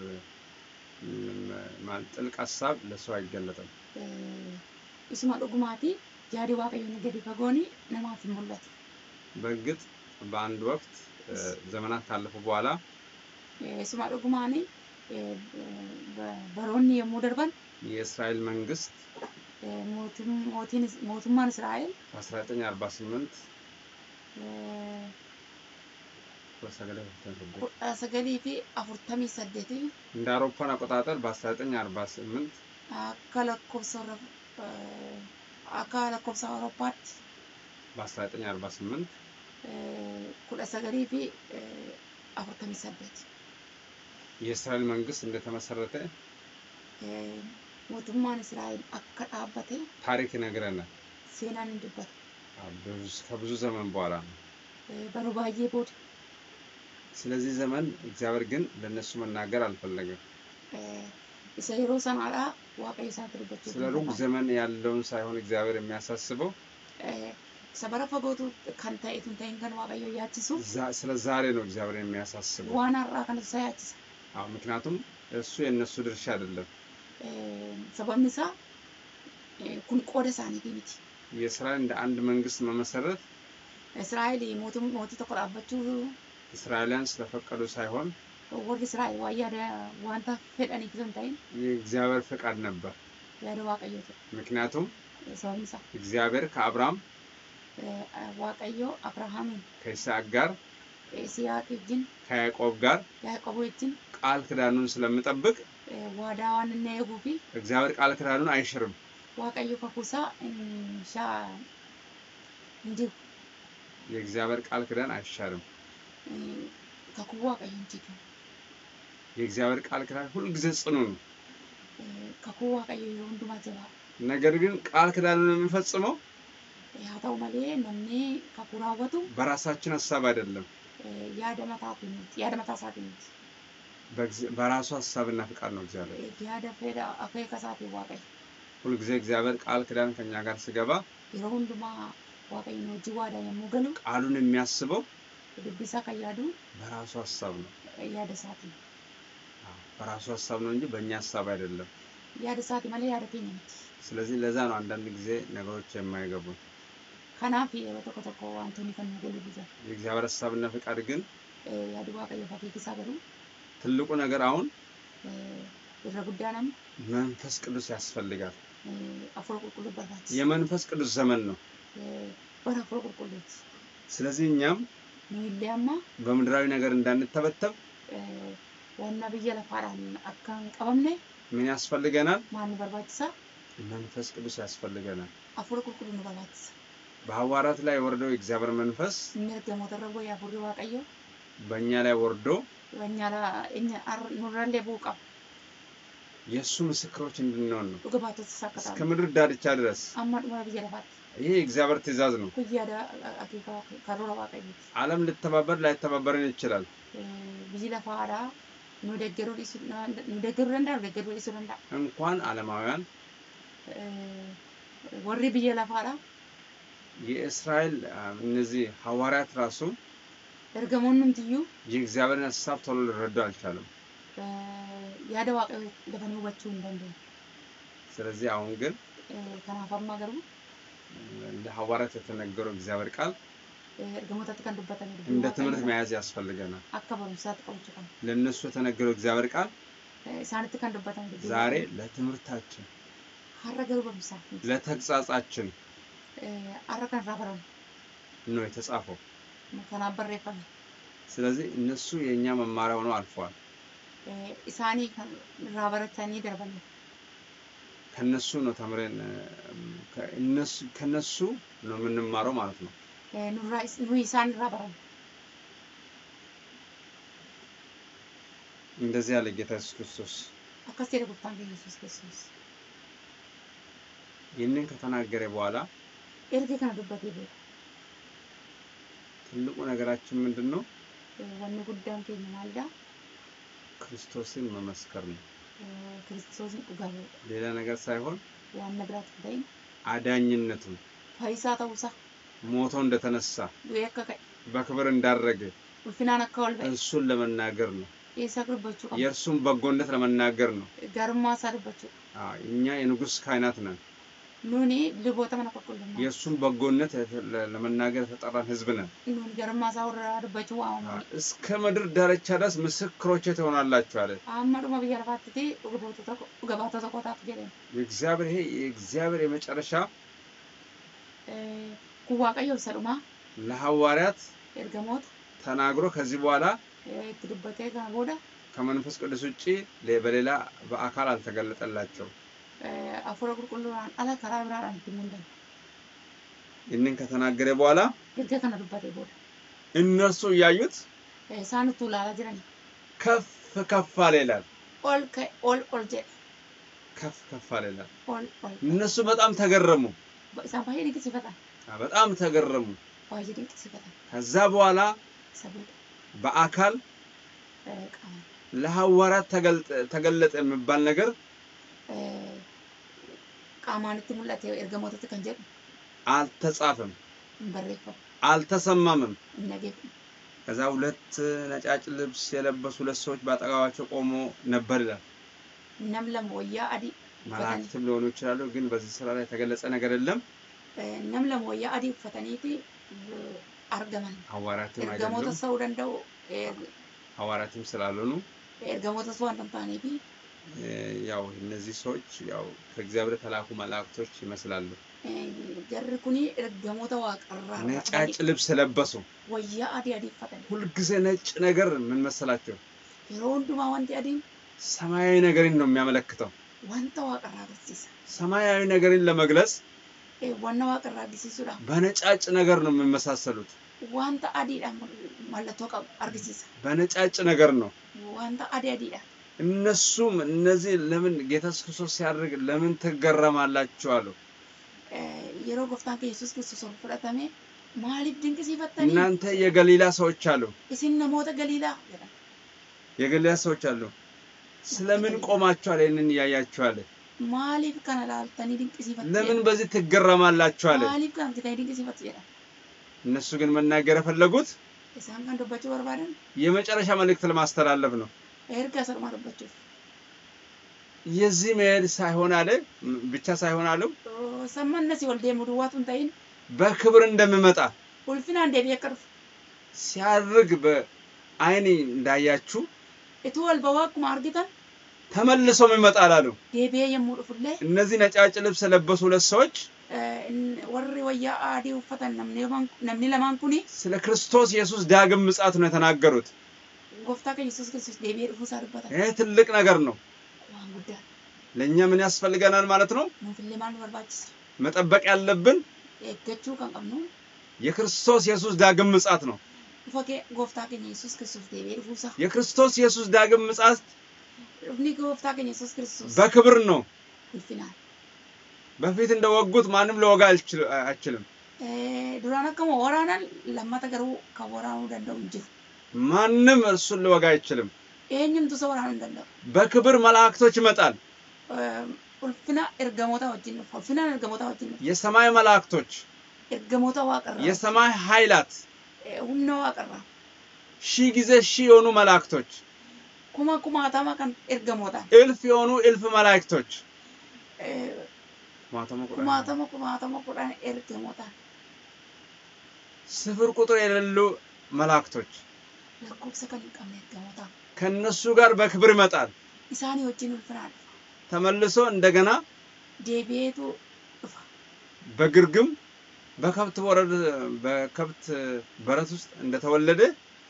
ማለት ጥልቅ ሐሳብ ለሰው አይገለጥም። isuma dhugumaati yaadi waaqayyoon gadi fagooni namaaf hin mul'atu. በእርግጥ በአንድ ወቅት ዘመናት ካለፉ በኋላ isuma dhugumaani baroonni yommuu darban የእስራኤል መንግስት mootiin mootummaan Israa'el በ1948 kudha sagalii fi afurtamii saddeetii እንደ አውሮፓን አቆጣጠር በ1948 akka lakkoofsa akka lakkoofsa Awurooppaatti በ1948 kudha sagalii fi afurtamii saddeet የእስራኤል መንግስት እንደተመሰረተ mootummaan Israa'el akka dhaabbate ታሪክ ይነግረናል። seenaan hin dubbatu. ከብዙ ዘመን በኋላ ነው። Baruu baay'ee booda. ስለዚህ ዘመን እግዚአብሔር ግን ለነሱ መናገር አልፈለገም። isa yeroo sanaadhaa waaqayyo isaatti dubbachuu ስለ ሩቅ ዘመን ያለውን ሳይሆን እግዚአብሔር የሚያሳስበው isa bara fagootu kan ta'etu hin ta'in kan waaqayyo yaachisu ስለ ዛሬ ነው እግዚአብሔር የሚያሳስበው። waan har'aa kan isa yaachisa. አዎ ምክንያቱም እሱ የነሱ ድርሻ አይደለም። sababni isaa kun qooda isaaniitii miti. የእስራኤል እንደ አንድ መንግስት መመሰረት Israa'el mootii tokko dhaabbachuu እስራኤላውያን ስለፈቀዱ ሳይሆን warri Israa'el waan yaada wanta fedhaniif osoo hin ta'in የእግዚአብሔር ፈቃድ ነበር። yaada waaqayyoo ture. ምክንያቱም sababni isaa እግዚአብሔር ከአብርሃም waaqayyo Abrahaamin ከይስሐቅ ጋር Yisihaaq wajjin ከያዕቆብ ጋር Yaaqoob wajjin ቃል ኪዳኑን ስለሚጠብቅ waadaa waan inni eeguu fi እግዚአብሔር ቃል ኪዳኑን አይሽርም። waaqayyo kakuusaa shaa hin jiru. የእግዚአብሔር ቃል ኪዳን አይሻርም። kakuu waaqayyo hin jiru. የእግዚአብሔር ቃል ኪዳን ሁሉ ጊዜ ጽኑ ነው። kakuu waaqayyo yeroo hundumaa jabaa. ነገር ግን ቃል ኪዳኑን የሚፈጽመው haa ta'u malee namni kakuu raawwatu በራሳችን ሐሳብ አይደለም። yaada mataatiin miti yaada mataa isaatiin miti. በራሱ ሐሳብና ፍቃድ ነው እግዚአብሔር። yaada fedha akeeka isaatiin waaqayyo. ሁሉ ጊዜ እግዚአብሔር ቃል ኪዳን ከኛ ጋር ሲገባ yeroo hundumaa waaqayyo hojii waadaa yommuu galu ቃሉን የሚያስበው dubbii isaa kan yaadu በራሱ ሐሳብ ነው። yaada isaatiin. በራሱ ሐሳብ ነው እንጂ በእኛ ሐሳብ አይደለም። ያደሳት ማለ ያደከኝ ነው ስለዚህ ለዛ ነው አንዳንድ ጊዜ ነገሮች የማይገቡ ካናፊ በተቆጠቆ አንቶኒ ከነገለ ቢዛ የእግዚአብሔር ሐሳብና ፍቃድ ግን ያድዋ ቀየፋት ይሳገሩ ትልቁ ነገር አሁን ይረጉዳናም መንፈስ ቅዱስ ያስፈልጋል አፍሮ ቁልቁል በርባት የመንፈስ ቅዱስ ዘመን ነው በራፍሮ ቁልቁል ስለዚህ እኛም ነው ይለያማ በምድራዊ ነገር እንዳንተበተብ ዋና በየለፋራን አካን ቀበምኔ ምን ያስፈልገናል ማን በርባትሳ መንፈስ ቅዱስ ያስፈልገናል አፍሮ ቁልቁል ነው በርባትሳ በሐዋርያት ላይ ወርዶ የእግዚአብሔር መንፈስ ምርገሞ ተረቦ ያፍሩ ዋቀዮ በእኛ ላይ ወርዶ በእኛ ላይ እኛ አር ኑራለ ቡቃ የሱ ምስክሮች እንድንሆን ነው ወገባቱ ተሳከታ እስከ ምድር ዳርቻ ድረስ አማድ ወራ በየለፋት ይሄ እግዚአብሔር ትእዛዝ ነው ኩያዳ አቂቃ ካሮራ ዋቀዮ ዓለም ልተባበር ላይ ተባበረን ይችላል ቢዚለፋራ ነው ደገሩ ሊሱ ነው ደገሩ እንዳ ደገሩ ሊሱ እንዳ እንኳን ዓለማውያን ወሪ ቢየለፋራ የእስራኤል እነዚህ ሐዋርያት ራሱ እርገሞንም ትዩ የእግዚአብሔርን ሐሳብ ቶሎ ሊረዱ አልቻሉም ያደዋቀ ለፈነውባቸው እንደንደ ስለዚህ አሁን ግን ከናፋማ ገሩ ለሐዋርያት የተነገረው እግዚአብሔር ቃል እርገሞታ ተከንዱበታ ነው እንደ ትምህርት መያዝ ያስፈልገናል አከባሩ ሰዓት ቆልጭካ ለነሱ የተነገረው እግዚአብሔር ቃል ሳንት ተከንዱበታ ነው ዛሬ ለትምህርታችን ሐረገሩ በምሳ ለተግሳጻችን አረከን ራበረን ነው የተጻፈው መተናበር ይፈም ስለዚህ እነሱ የኛ መማሪያ ሆነው አልፈዋል ኢሳኒ ራበረታኒ ደርበለ ከነሱ ነው ተምረን ከነሱ ከነሱ ነው የምንማረው ማለት ነው ኑራይስ ኑይሳን ራበረን እንደዚህ ያለ ጌታ ኢየሱስ ክርስቶስ አከስቴ ጉታን ኢየሱስ ክርስቶስ ይህንን ከተናገረ በኋላ ኤርጌ ከነዱበት ይበ ትልቁ ነገራችን ምንድነው ወነ ጉዳን ከመናልዳ ክርስቶስን መመስከር ነው ክርስቶስን ኡጋው ሌላ ነገር ሳይሆን ዋና ብራት ላይ አዳኝነቱ ፈይሳ ተውሳ ሞቶ እንደተነሳ ወየከከ በክብር እንዳረገ ወፍናና ከወል እሱን ለመናገር ነው የሰክርባችሁ የእርሱን በጎነት ለመናገር ነው ጋርማ ሳርባችሁ አዎ እኛ የንጉስ ካህናት ነን ኑኒ ልቦታ መነቆቁልና የእሱን በጎነት ለመናገር ተጠራን ህዝብ ነን ኑኒ ጋርማ ሳውራርባችሁ አሁን እስከ ምድር ዳርቻ ድረስ ምስክሮች ትሆናላችሁ አለ አማዱ ማብያለፋትቲ ወገቦታ ተቆ ወገባታ ተቆጣት ገለ የእግዚአብሔር ይሄ የእግዚአብሔር የመጨረሻ ኩዋቀዮ ሰሩማ ለሐዋርያት እርገሞት ተናግሮ ከዚህ በኋላ ትድበቴ ጋቦዳ ከመንፈስ ቅዱስ ውጪ በሌላ በአካል አልተገለጠላቸው አፍሮ ቁልቁሉራን አላ ከራብራራን ትሙንደን ይህንን ከተናገረ በኋላ ግርገ ከነዱበት ቦዳ እነርሱ ያዩት ሳንቱ ላላ ጅራኒ ከፍ ከፍ አለ ይላል ኦል ከ ኦል ኦል ጀ ከፍ ከፍ አለ ይላል ኦል ኦል እነሱ በጣም ተገረሙ ሳባይ ዲክ ሲፈታ በጣም ተገረሙ ባይ ዲክ ሲፈታ ከዛ በኋላ ሰበደ በአካል ለሐዋርያት ተገለጠ ተገለጠ የሚባል ነገር ቃማንት ሙላት እርገሞት ተከንጀ አልተጻፈም በረፈ አልተሰማምም ነገፍ ከዛ ሁለት ነጫጭ ልብስ የለበሱ ሁለት ሰዎች ባጠጋባቸው ቆሞ ነበር ይላል ነምለም ወያ አዲ መላእክትም ሊሆኑ ይችላሉ ግን በዚህ ስራ ላይ የተገለጸ ነገር የለም ነምለም ወያ አዲ ፈተኒቲ አርገማን ሐዋርያትም አይደለም እርገሞት ሰው ደንደው ሐዋርያትም ስላልሆኑ እርገሞት ሰው አንተንታኔ ያው እነዚህ ሰዎች ያው ከእግዚአብሔር ተላኩ መላእክቶች ይመስላሉ ጀርኩኒ እርገሞት ዋቀራ ነጫጭ ልብስ ለበሱ ወያ አዲ አዲ ፈተኒ ሁሉ ጊዜ ነጭ ነገር ምን መሰላችሁ የሮንዱማ ዋንቲ አዲ ሰማያዊ ነገርን ነው የሚያመለክተው ዋንታ ዋቀራ ገሲሳ ሰማያዊ ነገርን ለመግለጽ ዋና ዋቀራ ገሲሱላ በነጫጭ ነገር ነው የሚመሳሰሉት ዋንታ አዲዳ ማለቶ ቀብ አርግሲሳ በነጫጭ ነገር ነው ዋንታ አዲ አዲዳ እነሱም እነዚህ ለምን ጌታ ኢየሱስ ክርስቶስ ሲያደርግ ለምን ተገረማላችሁ አሉ የሮ ጎፍታን ከኢየሱስ ክርስቶስ ፍራታሜ ማሊፍ ድንቅ ሲፈተኒ እናንተ የገሊላ ሰዎች አሉ እሲን ነሞተ ገሊላ የገሊላ ሰዎች አሉ ስለምን ቆማችሁ አለ እነን ያያችሁ አለ ማሊፍ ከናላልተኒ ድንቅ ሲፈተኒ ለምን በዚህ ትገረማላችሁ አለ ማሊፍ ካን ከታይ ድንቅ ሲፈተኒ እነሱ ግን መናገር ፈለጉት እሳን ካን ደባቸው በርባደን የመጨረሻ መልእክት ለማስተላለፍ ነው ኤርጋ ሰርማረባቸው የዚህ መሄድ ሳይሆን አለ ብቻ ሳይሆን አለው ሰማነሲ ወልዴ ሙዱዋቱን ታይን በክብር እንደምመጣ ኡልፊና እንደሚያቀርብ ሲያርግ በአይኔ እንዳያችሁ እቱ ወልበዋቅ ማርግታ ተመልሶ ይመጣል አሉ ዴቤ የሙዱፍለ እነዚህ ነጫጭ ልብስ ለበሱ ሁለት ሰዎች ወሪ ወያ አዲው ፈተን ነምኔ ነምኔ ለማንኩኒ ስለ ክርስቶስ ኢየሱስ ዳግም ምጽአት ነው የተናገሩት ጎፍታ ከኢየሱስ ክርስቶስ ዴቤ ፉሳርበታ ይሄ ትልቅ ነገር ነው ዋንጉዳ ለኛ ምን ያስፈልገናል ማለት ነው ሙፍልማን ወርባጭስ መጠበቅ ያለብን እገቹ ከንቀምኑ የክርስቶስ ኢየሱስ ዳግም ምጽአት ነው ፈከ ጎፍታ ከኢየሱስ ክርስቶስ ዴቤ ፉሳ የክርስቶስ ኢየሱስ ዳግም ምጽአት እብኒ ጎፍታ ከኢየሱስ ክርስቶስ በክብር ነው ይልፊናል በፊት እንደወጉት ማንም ለወጋ አይችልም እ ዱራና ከመ ወራናል ለማተገሩ ከወራው ደንደው እንጂ ማንም እርሱን ለወጋ አይችልም ይሄንም ተሰወራን እንደለው በክብር መላእክቶች ይመጣል ኡልፍና እርገሞታ ወጅን ኡልፍና እርገሞታ ወጅን የሰማይ መላእክቶች እርገሞታ ዋቀራ የሰማይ ኃይላት ሁኖ ዋቀራ ሺ ጊዜ ሺ የሆኑ መላእክቶች ኩማ ኩማ አታማ kan እርገሞታ እልፍ የሆኑ እልፍ መላእክቶች ማተማ ቁርአን ማተማ ማተማ ቁርአን እርገሞታ ስፍር ቁጥር የሌሉ መላእክቶች ለኮክሰ kan ቀም እርገሞታ ከነሱ ጋር በክብር ይመጣል ኢሳኒ ወጅን ኡልፍናል ተመልሶ እንደገና ዴቤቱ በግርግም በከብት ወረድ በከብት በረት ውስጥ እንደተወለደ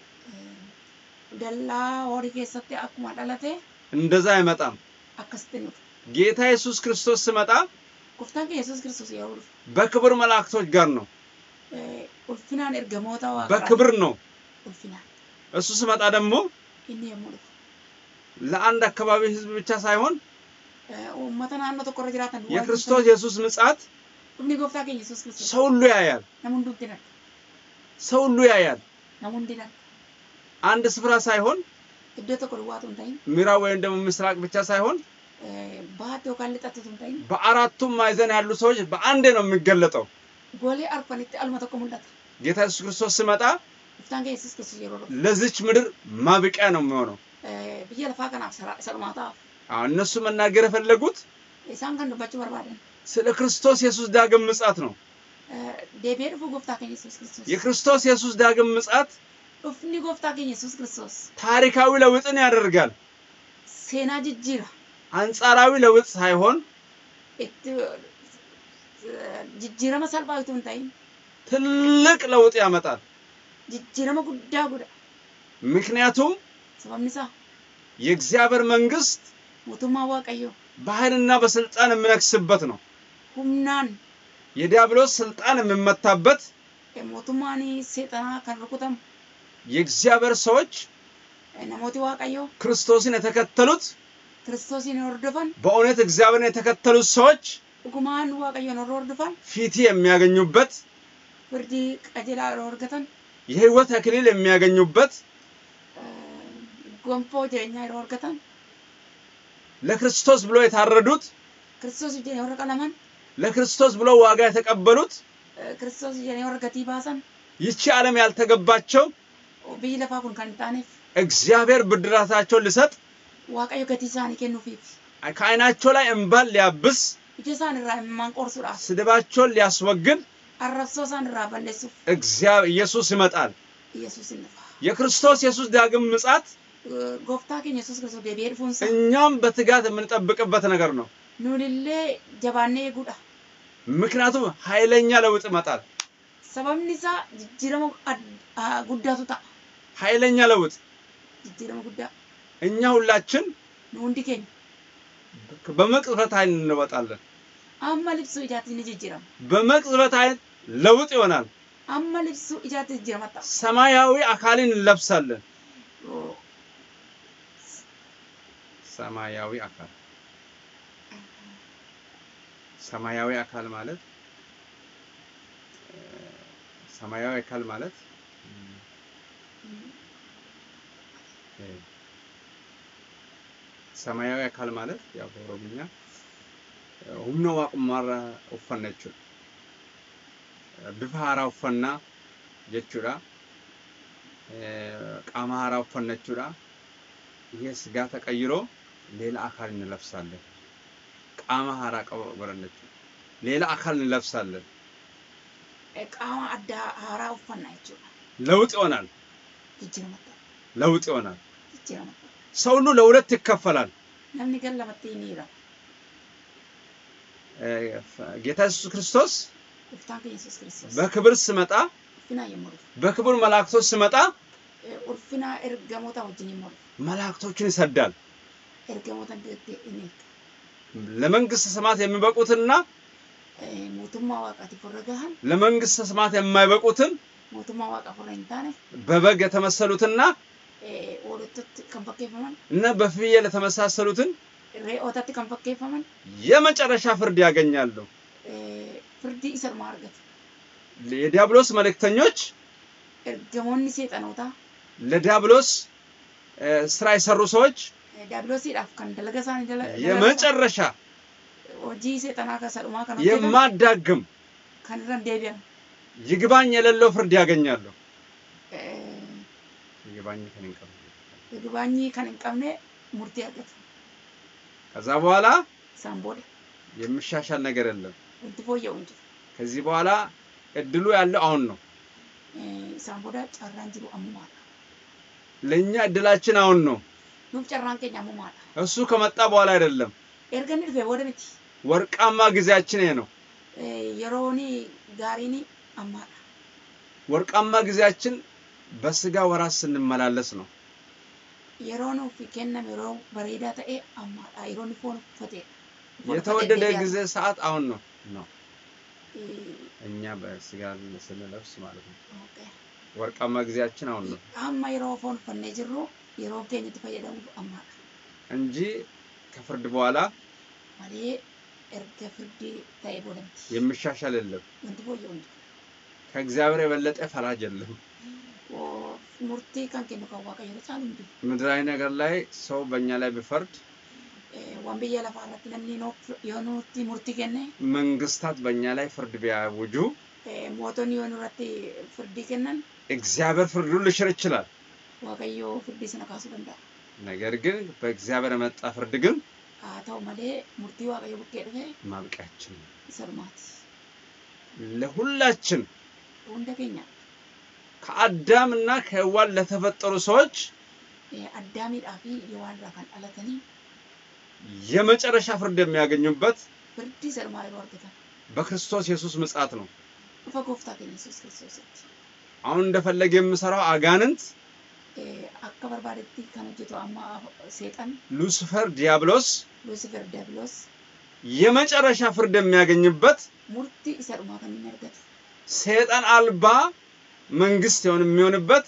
ደላ ወሪ ከሰተ አኩማ ዳላቴ እንደዛ አይመጣም አከስተኝ ጌታ ኢየሱስ ክርስቶስ ሲመጣ ኩፍታን ኢየሱስ ክርስቶስ ያውሩ በክብር መላእክቶች ጋር ነው ኡልፍናን እርገሞታ ዋ በክብር ነው ኡልፍናን እሱ ሲመጣ ደግሞ እኔ የሙሉ ለአንድ አካባቢ ህዝብ ብቻ ሳይሆን ኡመተና አንተ ተቆረጅራተን የክርስቶስ ኢየሱስ ምጽአት እብኒ ጎፍታ ኢየሱስ ክርስቶስ ሰው ሁሉ ያያል ነሙንዱ ዲና ሰው ሁሉ ያያል ነሙንዱ ዲና አንድ ስፍራ ሳይሆን እደተ ቆርዋቱ እንታይን ምዕራብ ወይም ደግሞ ምስራቅ ብቻ ሳይሆን ባዶ ካልጣቱ እንታይን በአራቱም ማዕዘን ያሉ ሰዎች በአንድ ነው የሚገለጠው ጎሌ አርፈንት አልመተቆሙላት ጌታ ኢየሱስ ክርስቶስ ሲመጣ ፍታን ኢየሱስ ክርስቶስ ይሮሮ ለዚች ምድር ማብቂያ ነው የሚሆነው ብዬ ለፋቀና ሰራ ሰልማታ አሁን እነሱ መናገር የፈለጉት ኢሳን kan dubbachuu barbaadan ስለ ክርስቶስ ኢየሱስ ዳግም ምጽአት ነው ዴቤር ፉ ጎፍታ ኢየሱስ ክርስቶስ የክርስቶስ ኢየሱስ ዳግም ምጽአት ኡፍኒ ጎፍታ ኢየሱስ ክርስቶስ ታሪካዊ ለውጥን ያደርጋል ሴና ጅጅራ አንጻራዊ ለውጥ ሳይሆን እት ጅጅራ መሰልባቱ እንታይን ትልቅ ለውጥ ያመጣል ጅጅራ መጉዳ ጉዳ ምክንያቱም ሰባምንሳ የእግዚአብሔር መንግስት ሞቱማ ዋቀዮ በኃይልና በስልጣን የሚነክስበት ነው ሁምናን የዲያብሎስ ስልጣን የሚመታበት ሞቱማኒ ሰይጣና ከርኩተም የእግዚአብሔር ሰዎች ነሞቲ ዋቀዮ ክርስቶስን የተከተሉት ክርስቶስን ወርደፋን በእውነት እግዚአብሔርን የተከተሉት ሰዎች ጉማን ዋቀዮን ወርደፋን ፊት የሚያገኙበት ፍርዲ ቀጀላ ወርገተን የህይወት አክሊል የሚያገኙበት ጎንፎ ጀኛ ወርገተን ለክርስቶስ ብሎ የታረዱት ክርስቶስ ጀኛ ወርቀለማን ለክርስቶስ ብሎ ዋጋ የተቀበሉት ክርስቶስ ጀኛ ወርገቲ ባሰን ይቺ ዓለም ያልተገባቸው ቢለፋኩን ካንታኔፍ እግዚአብሔር ብድራታቸውን ሊሰጥ ዋቀዮ ገቲሳኒ ከኑፊት ከዓይናቸው ላይ እንባል ሊያብስ ኢየሱስን ራማን ቆርሱራ ስድባቸውን ሊያስወግድ አረፍሶሳን ራበለሱ እግዚአብሔር ኢየሱስ ይመጣል ኢየሱስን የክርስቶስ ኢየሱስ ዳግም ምጽአት ጎፍታ ኢየሱስ ክርስቶስ ዴቤር ፉንሳ እኛም በትጋት የምንጠብቅበት ነገር ነው ኑልሌ ጀባኔ ጉዳ ምክንያቱም ኃይለኛ ለውጥ ይመጣል ሰበምኒሳ ጅጅረሙ ጉዳቱታ ኃይለኛ ለውጥ ጅጅረሙ ጉዳ እኛ ሁላችን ኑንዲከኝ በመቅጽበት አይን እንወጣለን አማ ልብሱ ኢጃት ንጅጅረም በመቅጽበት አይን ለውጥ ይሆናል አማ ልብሱ ኢጃት ንጅጅረማታ ሰማያዊ አካልን እንለብሳለን ሰማያዊ አካል ሰማያዊ አካል ማለት ሰማያዊ አካል ማለት ሰማያዊ አካል ማለት ያው በኦሮምኛ ሁምኖ ዋቁማራ ኡፈነቹ ቢፋራ ኡፈና ጀቹራ ቃማራ ኡፈነቹራ ይሄ ስጋ ተቀይሮ ሌላ አካል እንለብሳለን ቃማ ሐራቀው ወረነች ሌላ አካል እንለብሳለን ቃማ አዳ ሐራ ኡፈና ይችላል ለውጥ ይሆናል ይጅራመጣ ለውጥ ይሆናል ይጅራመጣ ሰው ሁሉ ለሁለት ይከፈላል ነምን ገለመጥ ይኒራ ጌታ ኢየሱስ ክርስቶስ ኡፍታን ኢየሱስ ክርስቶስ በክብር ሲመጣ ኡፍና ይመሩ በክብር መላእክቶች ሲመጣ ኡፍና እርገሞታ ወጅን ይመሩ መላእክቶችን ይሰዳል እርገሞታ ገት ኢኔክ ለመንግስት ሰማት የሚበቁትና ሞቱማ ዋቃቲ ፈረጋህን ለመንግስት ሰማት የማይበቁትን ሞቱማ ዋቃ ፈረንታኔ በበግ የተመሰሉትና ወለተት ከንፈከፈመን እና በፍየል የተመሳሰሉትን ሬኦታት ከንፈከፈመን የመጨረሻ ፍርድ ያገኛሉ ፍርድ ይሰር ማርገት ለዲያብሎስ መልእክተኞች እርገሞኒ ሰይጣኖታ ለዲያብሎስ ስራ ይሰሩ ሰዎች ዲያብሎስ ይዳፍ ከንደለገሳን ይደለ የመጨረሻ ወጂ ሰይጣና ከሰሉማ ከነ የማዳግም ከነረን ዴቢያ ይግባኝ የሌለው ፍርድ ያገኛሉ ይግባኝ ከነንቀም ይግባኝ ከነንቀምኔ ሙርቲ ያገት ከዛ በኋላ ሳምቦድ የምሻሻል ነገር የለም እንትፎየው እንጂ ከዚህ በኋላ እድሉ ያለው አሁን ነው ሳምቦዳ ጫራንጅሩ አሙማላ ለኛ እድላችን አሁን ነው ኑብ ጫራንከኛ አሙማላ እሱ ከመጣ በኋላ አይደለም ኤርገን ልፈ ወደምቲ ወርቃማ ጊዜያችን ይሄ ነው የሮኒ ጋሪኒ አማላ ወርቃማ ጊዜያችን በስጋ ወራስ እንመላለስ ነው የሮኑ ፍከና ምሮ በሬዳ ተኤ አማላ አይሮኒ ፎን ፈቴ የተወደደ ጊዜ ሰዓት አሁን ነው ነው እኛ በስጋ ስለለብስ ማለት ነው ኦኬ ወርቃማ ጊዜያችን አሁን ነው አማ ይሮፎን ፈነጅሮ ይሮከኝ ተፈየደው አማላ እንጂ ከፍርድ በኋላ ማለ እርገ ፍርድ ታይቦለምት የምሻሻል የለም እንትፎየው እንጂ ከእግዚአብሔር የበለጠ ፈራጅ የለም ሙርቲ ካንከኑ ካዋቀ ይረቻሉ እንዴ ምድራዊ ነገር ላይ ሰው በእኛ ላይ ቢፈርድ ወንበየ ለፋራት ለምን ነው የሆኑት ሙርቲ ከነ መንግስታት በእኛ ላይ ፍርድ ቢያውጁ ሞቶን የሆኑት ፍርድ ከነን እግዚአብሔር ፍርዱን ሊሽር ይችላል ዋቀዮ ፍርድ ሲነካሱ በንዳ ነገር ግን በእግዚአብሔር መጣ ፍርድ ግን አታው ማለ ሙርቲ ዋቀዮ በከደፈ ማብቂያችን ሰርማት ለሁላችን ወንደገኛ ከአዳምና ከሔዋን ለተፈጠሩ ሰዎች አዳሚ ዳፊ የዋን ራካን አለተኒ የመጨረሻ ፍርድ የሚያገኙበት ፍርድ ሰርማይ ወርገታ በክርስቶስ ኢየሱስ ምጽአት ነው ፈጎፍታ ኢየሱስ ክርስቶስ አሁን እንደፈለገ የምሰራው አጋንንት አከበር ባደቲ ከነጀቶ አማ ሰይጣን ሉሲፈር ዲያብሎስ ሉሲፈር ዲያብሎስ የመጨረሻ ፍርድ የሚያገኝበት ሙርቲ ሰርማ ከሚነርገት ሰይጣን አልባ መንግስት የሆነ የሚሆንበት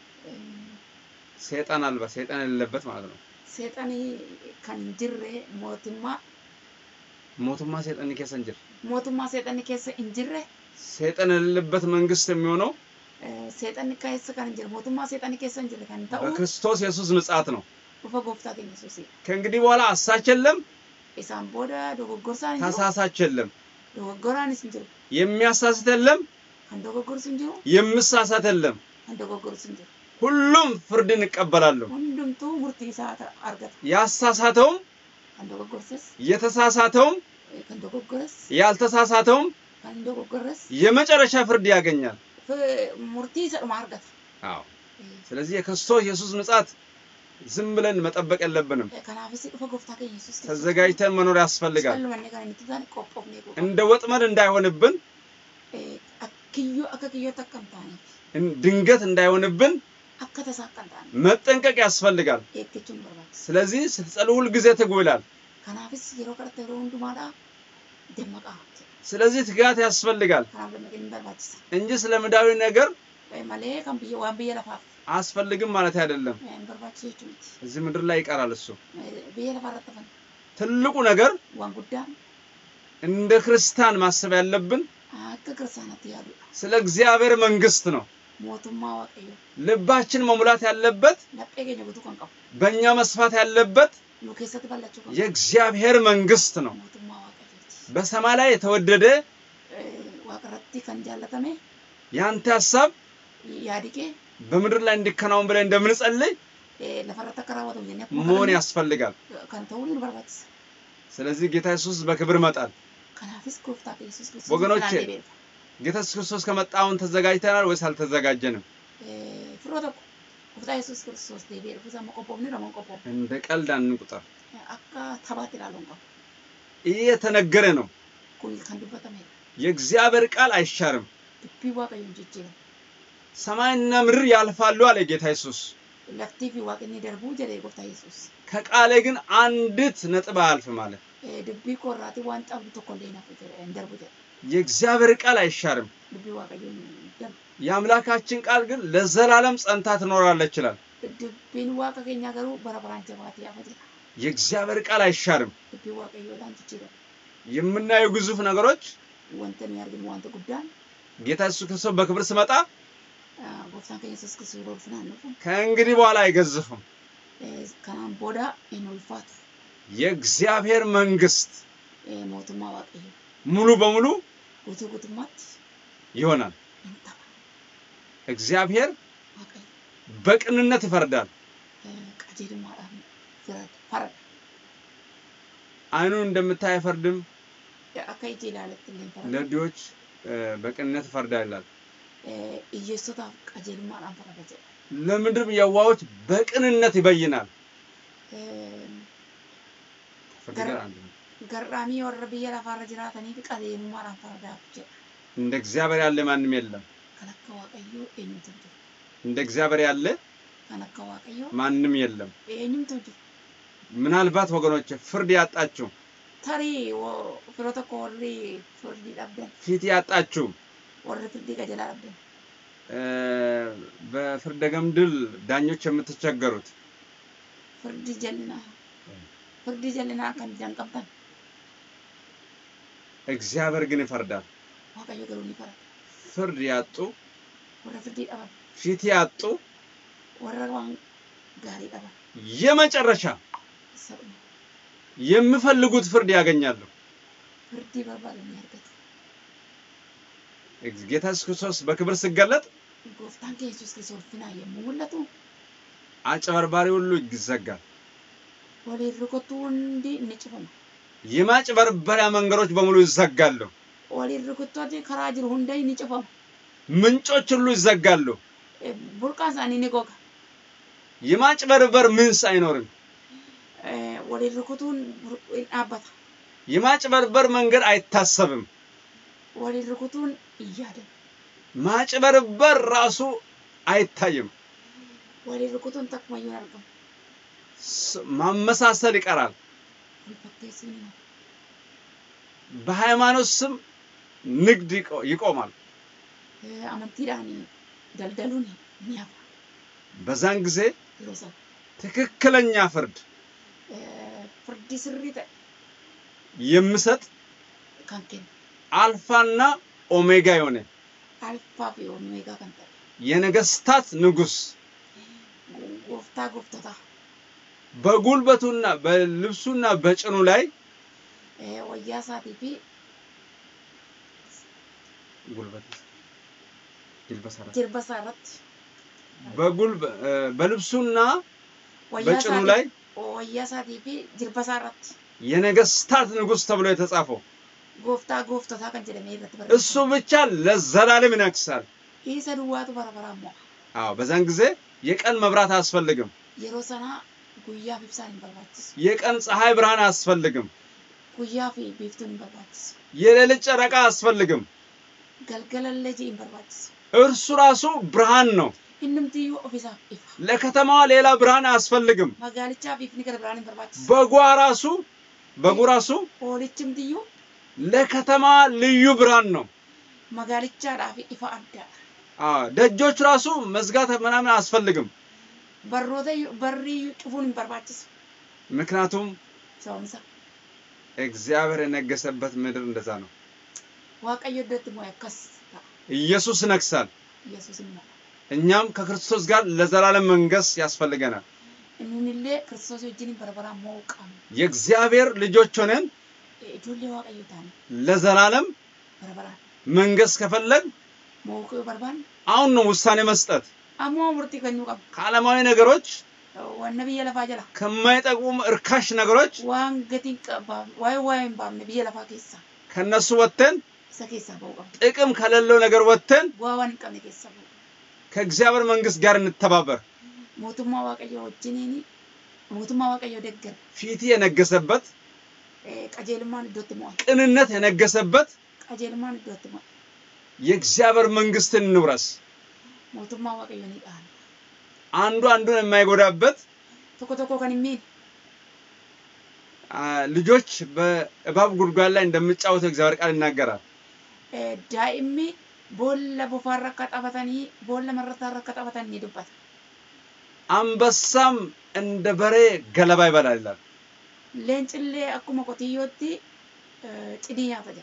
ሰይጣን አልባ ሰይጣን የሌለበት ማለት ነው ሰይጣን ከንጅሬ ሞቱማ ሞቱማ ሰይጣን ከሰንጅር ሞቱማ ሰይጣን ከሰ እንጅሬ ሰይጣን የሌለበት መንግስት የሚሆነው ሰይጣን ከሰ ከንጅሬ ሞቱማ ሰይጣን ከሰ እንጅሬ ከንታው በክርስቶስ ኢየሱስ ምጽአት ነው ፈጎፍታ ኢየሱስ ከእንግዲህ በኋላ አሳች የለም ኢሳምቦዳ ዶጎጎርሳን ተሳሳች የለም ዶጎጎራንስ እንጅሬ የሚያሳስት የለም አንዶጎጎርስ እንጅሬ የምሳሳት የለም አንዶጎጎርስ እንጅሬ ሁሉም ፍርድን ይቀበላሉ ሁሉም ቱ ሙርቲ ሰዓት አርገት ያሳሳተው አንዶጎጎርስ የተሳሳተው አንዶጎጎርስ ያልተሳሳተው አንዶጎጎርስ የመጨረሻ ፍርድ ያገኛል ሙርቲ ሰማ አርገት አዎ ስለዚህ የክርስቶስ ኢየሱስ ምጽአት ዝም ብለን መጠበቅ የለብንም ከናፍሲ ፈጎፍታ ኢየሱስ ተዘጋጅተን መኖር ያስፈልጋል እንደ ወጥመድ እንዳይሆንብን አክዩ አከክዩ ተከምታኒ ድንገት እንዳይሆንብን አከተሳቀንታኒ መጠንቀቅ ያስፈልጋል እክቹን በርባት ስለዚህ ስትጸልዩ ሁሉ ጊዜ ትጉላል ከናፍስ ይሮ ከርተሩ እንዱማዳ ደመቃ ስለዚህ ትጋት ያስፈልጋል እንጂ ስለምዳዊ ነገር ማለ ካምቢየ ዋምቢየ ለፋፍ አስፈልግም ማለት አይደለም እዚህ ምድር ላይ ይቀራል እሱ ትልቁ ነገር ዋንጉዳ እንደ ክርስቲያን ማሰብ ያለብን አከ ክርስቲያናት ያሉ ስለ እግዚአብሔር መንግስት ነው ሞቱማ ዋቀዩ ልባችን መሙላት ያለበት ለጴገኘ ጉቱ ቆንቀው በእኛ መስፋት ያለበት ሉከሰት ባላችሁ የእግዚአብሔር መንግስት ነው ሞቱማ ዋቀዩ በሰማይ ላይ የተወደደ ዋቀረቲ ከንጃለተመ ያንተ ሐሳብ ያዲቄ በምድር ላይ እንዲከናወን ብለን እንደምንጸልይ ለፈረተ ከራወቱ የኔ ሞን ያስፈልጋል ካንተውን በርባትስ ስለዚህ ጌታ ኢየሱስ በክብር መጣል ከናፍስ ጎፍታ ኢየሱስ ክርስቶስ ወገኖቼ ጌታ ኢየሱስ ክርስቶስ ከመጣውን ተዘጋጅተናል ወይስ አልተዘጋጀንም? ፍሮቶ ጎፍታ ኢየሱስ ክርስቶስ ደቤር ፍዛ መቆቦም ነው መቆቦም እንደ ቀልድ አንቁጠር። አካ ተባት ይላልው ነው ይሄ የተነገረ ነው። ኩል ከንዱበተመ የእግዚአብሔር ቃል አይሻርም። ቢዋ ቀዩን ጅጅ ሰማይና ምድር ያልፋሉ አለ ጌታ ኢየሱስ። ለክቲቪ ዋቀኒ ደርቡ ጀለ ጎፍታ ኢየሱስ ከቃሌ ግን አንዲት ነጥብ አያልፍም ማለት ድቢ ቆራቲ ዋንጣው ተቆለይና እንደርቡ ጀለ የእግዚአብሔር ቃል አይሻርም። ድቢ ዋቀዩን ደም የአምላካችን ቃል ግን ለዘላለም ጸንታ ትኖራለች ይላል። ድቢን ዋቀኛ ገሩ በረበራን ጀባቲ ያፈጀ የእግዚአብሔር ቃል አይሻርም። ድቢ ዋቀዩ ዳንት ይችላል የምናየው ግዙፍ ነገሮች ወንተን ያርግም ዋንተ ጉዳን ጌታ ኢየሱስ ክርስቶስ በክብር ሲመጣ ጎፍታን ከኢየሱስ ክርስቶስ ወርፍናን ነው ከእንግዲህ በኋላ አይገዝፍም። ከናም ቦዳ ኢንውልፋት የእግዚአብሔር መንግስት ሞቱማ ዋቀዩ ሙሉ በሙሉ ጉቱ ጉቱማት ይሆናል። እንታ እግዚአብሔር ዋቀዩ በቅንነት ይፈርዳል። ቀጀድ ማራም ፍረድ ፈረድ አይኑን እንደምታይ አይፈርድም። አካይጂ ላለት እንደፈረድ ለዲዎች በቅንነት ይፈርዳል ይላል። ኢየሱስ ቀጀድ ማራም ፈረደ ለምድር የዋዎች በቅንነት ይበይናል። ገራሚ ወረብየ ለፋረጅራተኒ ቀጀድ ማራም ፈረደ እንደ እግዚአብሔር ያለ ማንም የለም። ከለከ ዋቀዩ እኝምት እንደ እግዚአብሔር ያለ ከለከ ዋቀዩ ማንም የለም። እኝምት ምናልባት ወገኖች ፍርድ ያጣችሁ ታሪ ፕሮቶኮል ፍርድ ይዳበን ፊት ያጣችሁ ወረ ፍርድ ገጀላረብን በፍርደ ገምድል ዳኞች የምትቸገሩት ፍርድ ጀልና ፍርድ ጀልና kan ጃንቀበን እግዚአብሔር ግን ይፈርዳል። ዋቀዩ ገሩን ይፈርዳል። ፍርድ ያጡ ወረ ፍርድ ይዳበን ፊት ያጡ ወረ ዋን ጋሪ ይዳበን የመጨረሻ የሚፈልጉት ፍርድ ያገኛሉ። ፍርድ ይበርባል የሚያርገት ጌታ ኢየሱስ ክርስቶስ በክብር ሲገለጥ ጎፍታን ኢየሱስ ክርስቶስ ፍና የሙለቱ አጭበርባሪ ሁሉ ይዘጋል። ወለ ርቆቱ እንዲ ንጭፈም የማጭበርበሪያ መንገዶች በሙሉ ይዘጋሉ። ወለ ርቆቱ አዲ ከራጅር ሁንዳይ ንጭፈም ምንጮች ሁሉ ይዘጋሉ። ቡርቃሳኒ ንጎጋ የማጭበርበር ምንስ አይኖርም። ወለ ርቆቱን አባታ የማጭበርበር መንገድ አይታሰብም። ወለ ርቆቱን ይያደ ማጭበርበር ራሱ አይታይም። ወለ ርቆቱን ተክማዩን አልቀም ማመሳሰል ይቀራል። በሃይማኖት ስም ንግድ ይቆማል። አመንቲራኒ ደልደሉኒ ኒያፋ በዛን ጊዜ ትክክለኛ ፍርድ ፍርድ ስሪተ የምሰጥ ካንከን አልፋና ኦሜጋ የሆነ አልፋ ኦሜጋ ካንተ የነገስታት ንጉስ ጎፍታ ጎፍታታ በጉልበቱና በልብሱና በጭኑ ላይ ወያሳቲፊ ጉልበት ይልበሳራት ይልበሳራት በጉልበ በልብሱና በጭኑ ላይ ወያሳቲፊ ይልበሳራት የነገስታት ንጉስ ተብሎ የተጻፈው ጎፍታ ጎፍታታ ከንጀለሜ ይረተበረ እሱ ብቻ ለዘላለም ይነግሳል። ይሰዱዋቱ በረበራሞ አዎ በዛን ጊዜ የቀን መብራት አያስፈልግም። የሮሰና ጉያ ቢፍሳን በርባትስ የቀን ፀሐይ ብርሃን አያስፈልግም። ጉያ ፊ ቢፍቱን በርባትስ የሌሊት ጨረቃ አያስፈልግም። ገልገለለጂ በርባትስ እርሱ ራሱ ብርሃን ነው። እንምቲዩ ኦፊሳ ኢፋ ለከተማዋ ሌላ ብርሃን አያስፈልግም። ማጋልቻ ቢፍኒ ገር ብርሃን በርባትስ በጓ ራሱ በጉ ራሱ ኦልችም ትዩ ለከተማ ልዩ ብርሃን ነው። ማጋልቻ ዳፊ ኢፋ አዳ አ ደጆች ራሱ መዝጋት ምናምን አያስፈልግም። በሮተ በሪ ጭፉን በርባትስ ምክንያቱም ሰውንሳ እግዚአብሔር የነገሰበት ምድር እንደዛ ነው። ዋቀዮ ደት ሞያከስ ኢየሱስ ነግሳል። ኢየሱስ ነው። እኛም ከክርስቶስ ጋር ለዘላለም መንገስ ያስፈልገናል። እንንለ ክርስቶስ ወጅኒ በረበራ ሞቃም የእግዚአብሔር ልጆች ሆነን እጁሊ ዋቀዮታን ለዘላለም በረበራ መንገስ ከፈለግ ሞቆ በርባን አሁን ነው ውሳኔ መስጠት። አሞ ወርቲ ከኙ ቀብ ከዓለማዊ ነገሮች والنبي لفا جلا ከማይጠቅሙም እርካሽ ነገሮች وان قتين قبا واي واي بام نبي لفا كيسا ከነሱ ወጥተን سكيسا بوقا ጥቅም ከሌለው ነገር ወጥተን وان كم كيسا بوقا ከእግዚአብሔር መንግስት ጋር እንተባበር موتما واقعيو جنيني موتما واقعيو دغر ፊት የነገሰበት ቀጀልማን ዶትማው ቅንነት የነገሰበት ቀጀልማን ዶትማው የእግዚአብሔር መንግስትን ንውረስ ሞቱማ ዋቀየኒ ዳል አንዱ አንዱን የማይጎዳበት ተኮ ተኮ ከንሚል ልጆች በእባብ ጉድጓድ ላይ እንደምጫወቱ እግዚአብሔር ቃል ይናገራል ዳይሚ ቦለ ቦፋረካ ጣፈታኒ ቦለ መረታረ ከጣፈታኒ ይዱባት አንበሳም እንደ በሬ ገለባ ይበላል ይላል ለንጭሌ አኩማ ቆትዮቲ ጭዲያ ፈጀ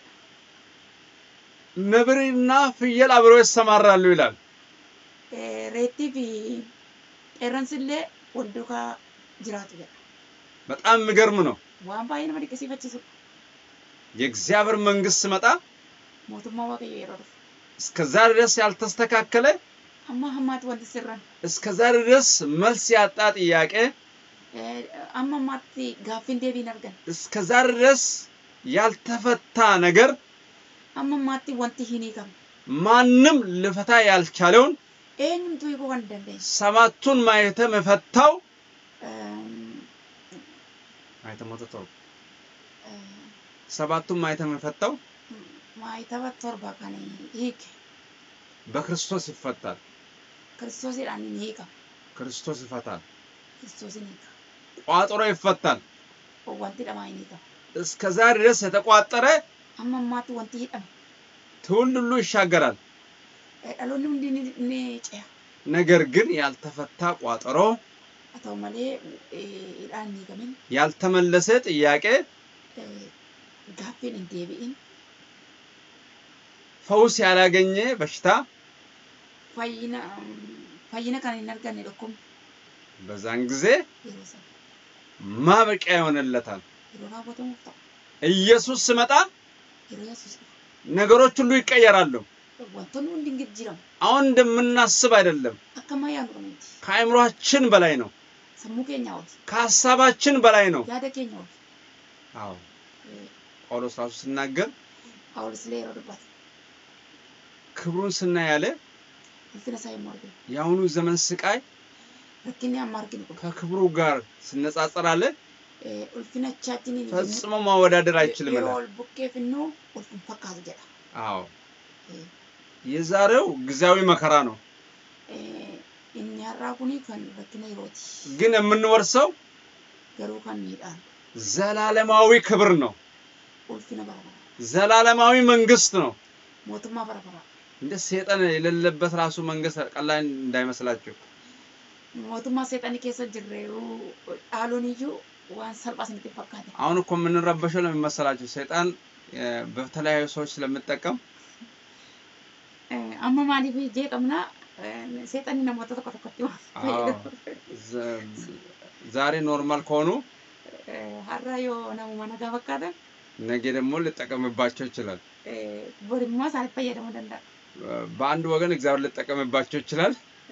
ነብርና ፍየል አብረው ይሰማራሉ ይላል ሬቲቪ ኤረንስሌ ወልዱካ ጅራቱ ይላል በጣም የሚገርም ነው ዋን ባይነ መድከሲ ፈጭሱ የእግዚአብሔር መንግስት መጣ ሞቱማ ዋቀየ ይሮዱ እስከዛሬ ድረስ ያልተስተካከለ አማ ሐማት ወንድ ሲራን እስከዛሬ ድረስ መልስ ያጣ ጥያቄ አማ ማቲ ጋፊን ዴቢ ነርገን እስከዛሬ ድረስ ያልተፈታ ነገር አማ ማቲ ወንቲ ሂኒካም ማንንም ልፈታ ያልቻለውን ኤንም ቱይቆ ወንደንደ ሰባቱን ማየተም ፈታው ማየተም ወጥተው ሰባቱን ማየተም ፈታው ማይተባ ቶርባ ካኔ ይክ በክርስቶስ ይፈታል ክርስቶስ ይላን ይካ ክርስቶስ ይፈታል ክርስቶስ ይካ ቋጥሮ ይፈታል ወንቲ ደማይኒካ እስከዛሬ ድረስ የተቋጠረ አማማት ወንቲ ይደም ትውልድ ሁሉ ይሻገራል አሎንም እንዲኒ ነጨ ነገር ግን ያልተፈታ ቋጥሮ አታው ማለ ኢዳኒ ገመን ያልተመለሰ ጥያቄ ጋፊን እንዴቢን ፈውስ ያላገኘ በሽታ ፋይና ፋይና ካን ይነርጋን ይልኩም በዛን ጊዜ ማበቂያ ይሆነለታል ይሮና ቦተው ፍታ ኢየሱስ ሲመጣ ኢየሱስ ነገሮች ሁሉ ይቀየራሉ ወንተኑ እንድንግጅራም አሁን እንደምናስብ አይደለም አከማያ ነው ከአይምሮአችን በላይ ነው ሰሙከኛው ከሐሳባችን በላይ ነው ያደከኛው አዎ ጳውሎስ ራሱ ሲናገር ጳውሎስ ላይ ይሮድባት ክብሩን ስናያለ እንተነሳይ ማርገ ያሁኑ ዘመን ስቃይ ለኪን ያማርገ ከክብሩ ጋር ስነጻጸራለ ኡልፊናቻችን ፈጽሞ ማወዳደር አይችልም ይሮል ቡኬፍኑ ኡልፊን ፈካዝ ጀዳ አዎ የዛሬው ግዚያዊ መከራ ነው እኛራኩኒ ከን ለኪን ይሮት ግን የምንወርሰው ገሩ ካን ይዳል ዘላለማዊ ክብር ነው ኡልፊና በረበራ ዘላለማዊ መንግስት ነው ሞቱማ በረበራ እንደ ሰይጣን የሌለበት ራሱ መንግስት ቀላል እንዳይመስላችሁ ሞቱማ ሰይጣን ከሰ ጅሬው አሎኒዩ ዋን ሰልባስ እንድትፈካደ አሁን እኮ ምን ረበሸው ለምመስላችሁ ሰይጣን በተለያዩ ሰዎች ስለምትጠቀም አማማኒ ቢጄ ቀምና ሰይጣን ነው ሞተ ተቆጥቆጥው ዛሬ ኖርማል ከሆኑ ሀራዮ ነው ማነጋ በቃደ ነገ ደግሞ ልጠቀምባቸው ይችላል ቦሪማ ሳይፈየ ደግሞ ደንዳ በአንድ ወገን እግዚአብሔር ልጠቀምባቸው ይችላል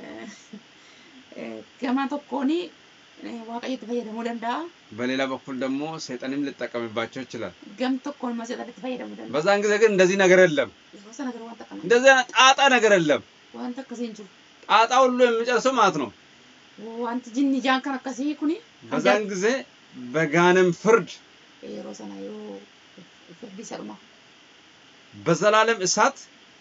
ገማቶ ኮኒ ዋቀይ ተፈየ ደግሞ ደንዳ በሌላ በኩል ደግሞ ሰይጣንም ልጠቀምባቸው ይችላል ገምቶ ኮን ማሰጣት ተፈየ ደግሞ ደንዳ በዛን ጊዜ ግን እንደዚህ ነገር የለም ይወሰ ነገር ዋንተ ከነ እንደዚህ ጣጣ ነገር የለም ዋንተ ከሰንጁ ጣጣ ሁሉ የሚጨርሰው ማለት ነው ዋንተ ጂኒ ጃን ከነከሲ ኩኒ በዛን ጊዜ በጋንም ፍርድ የሮሰናዮ ፍርድ ይሰርማ በዘላለም እሳት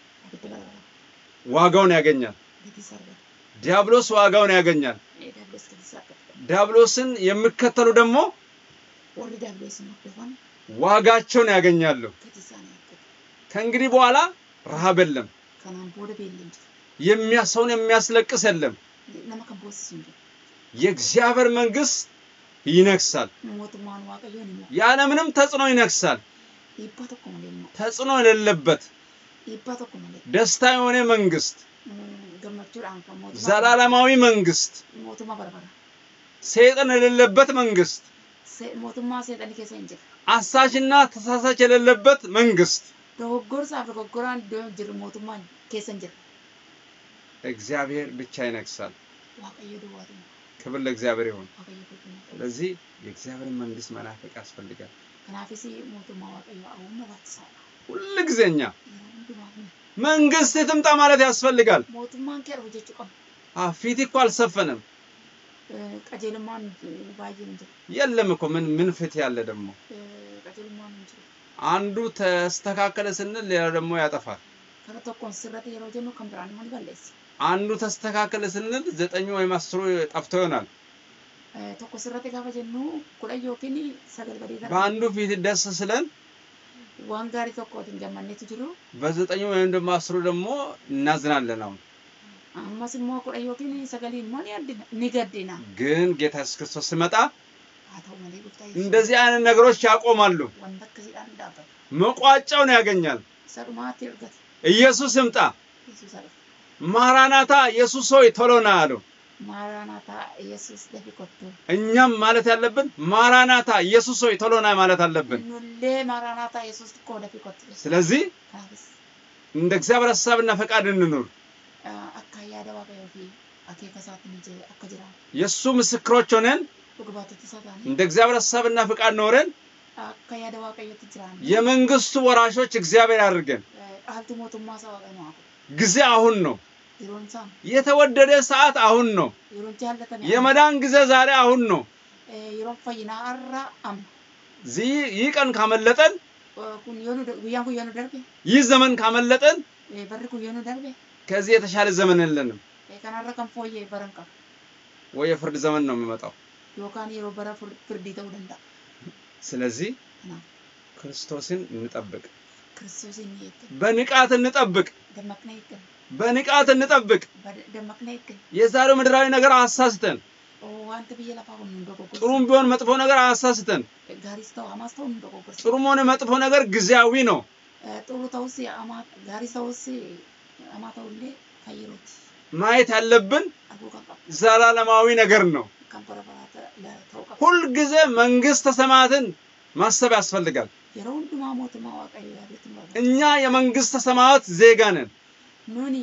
ዋጋውን ያገኛል ዲያብሎስ ዋጋውን ያገኛል ዲያብሎስን የሚከተሉ ደግሞ ወሪ ዲያብሎስን ወደፋን ዋጋቸውን ያገኛሉ ከእንግዲህ በኋላ ረሃብ የለም ከናን ቦደ ቤልም የሚያሰውን የሚያስለቅስ የለም ለማከቦስ እንጂ የእግዚአብሔር መንግስት ይነክሳል ሞቱማን ዋቀየን ያለ ምንም ተጽዕኖ ይነክሳል ይባተኮ ማለት ተጽዕኖ የሌለበት ይባተኮ ማለት ደስታ የሆነ መንግስት ገመቹር አንከ ሞቱ ዘላለማዊ መንግስት ሞቱማ በረበራ ሰይጣን የሌለበት መንግስት ሞቱማ ሰይጣን ከሰ እንጂ አሳችና ተሳሳች የሌለበት መንግስት ዶጎር ሳፍ ዶጎራን ዶም ጅር ሞቱማ ከሰ እንጂ እግዚአብሔር ብቻ ይነክሳል ዋቀየ ዱዋቱ ክብር ለእግዚአብሔር ይሁን waaqayyo guddina qabu ስለዚህ የእግዚአብሔር መንግስት መናፈቅ ያስፈልጋል kanaafis mootummaa waaqayyo awwaan barbaachisaadha ሁሉ ጊዜኛ yeroo hundumaa መንግስት ትምጣ ማለት ያስፈልጋል mootummaan kee dhufu jechuu qaba አፊት እኮ አልሰፈነም qajeelummaan baay'ee hin jiru የለም እኮ ምን ምን ፍት ያለ ደግሞ qajeelummaan hin jiru አንዱ ተስተካከለ ስንል ሌላ ደግሞ ያጠፋል ከረ tokkoon sirratti yeroo jennu kan biraan immoo balleessa አንዱ ተስተካከለ ስንል ዘጠኙ ወይም አስሩ ጠፍቶ ይሆናል tokko sirratti gaafa jennu kudha yookiin sagal badii dara በአንዱ ፊት ደስ ስለን waan gaarii tokkootiin gammanneetu jiru በዘጠኙ ወይም ደግሞ አስሩ ደግሞ እናዝናለን አሁን ammas immoo kudha yookiin sagaliin immoo ni addina ni gaddina ግን ጌታ ኢየሱስ ክርስቶስ ሲመጣ haa ta'u malee guftaa እንደዚህ አይነት ነገሮች ያቆማሉ wanta akkasiidhaan dhaabbata መቋጫውን ያገኛል sadumaatti ergata ኢየሱስ ይምጣ yesuus arga ማራናታ ኢየሱስ ሆይ ቶሎ ና አሉ ማራናታ ኢየሱስ ደፊ ኮቱ እኛም ማለት ያለብን ማራናታ ኢየሱስ ሆይ ቶሎ ና ማለት አለብን ኑሌ ማራናታ ኢየሱስ ኮ ደፊ ኮቱ ስለዚህ እንደ እግዚአብሔር ሐሳብና ፈቃድ እንኑር አካያዳ waaqayyo fi akeekasaatti ni jira akka jira የሱ ምስክሮች ሆነን dhugaatoti isaanii እንደ እግዚአብሔር ሐሳብና ፈቃድ ኖረን አካያዳ waaqayyotti jiraan የመንግስቱ ወራሾች እግዚአብሔር ያድርገን dhaaltu mootummaa isaa waaqayyo ጊዜ አሁን ነው yeroon isaa የተወደደ ሰዓት አሁን ነው yeroon jaallatame የመዳን ጊዜ ዛሬ አሁን ነው yeroon fayyinaa har'a amma ዚህ ይቀን ካመለጠን kun yoonu guyyaan kun yoonu darbe ይህ ዘመን ካመለጠን barri kun yoonu darbe ከዚህ የተሻለ ዘመን የለንም kanarra kan fooyyee baran qaba ወይ የፍርድ ዘመን ነው የሚመጣው yookaan yeroo bara firdii ta'uu danda'a ስለዚህ ክርስቶስን እንጠብቅ ክርስቶስን ይየት በንቃት እንጠብቅ ደመቅነ ይገን በንቃት እንጠብቅ ደመቅነ ይገን የዛሬው ምድራዊ ነገር አሳስተን ዋንተ በየላፋው እንደቆቆ ጥሩም ቢሆን መጥፎ ነገር አሳስተን ጋሪስታው አማስታው እንደቆቆ ጥሩም ሆነ መጥፎ ነገር ጊዜያዊ ነው ጥሩ ተውሲ አማ ጋሪስታውሲ አማታውሌ ካይሮት ማየት ያለብን ዘላለማዊ ነገር ነው ሁሉ ጊዜ መንግስተ ሰማያትን ማሰብ ያስፈልጋል የሮንዱ ማሞት ማዋቀይ ያሉት ነው እኛ የመንግስተ ሰማያት ዜጋ ነን ኑኒ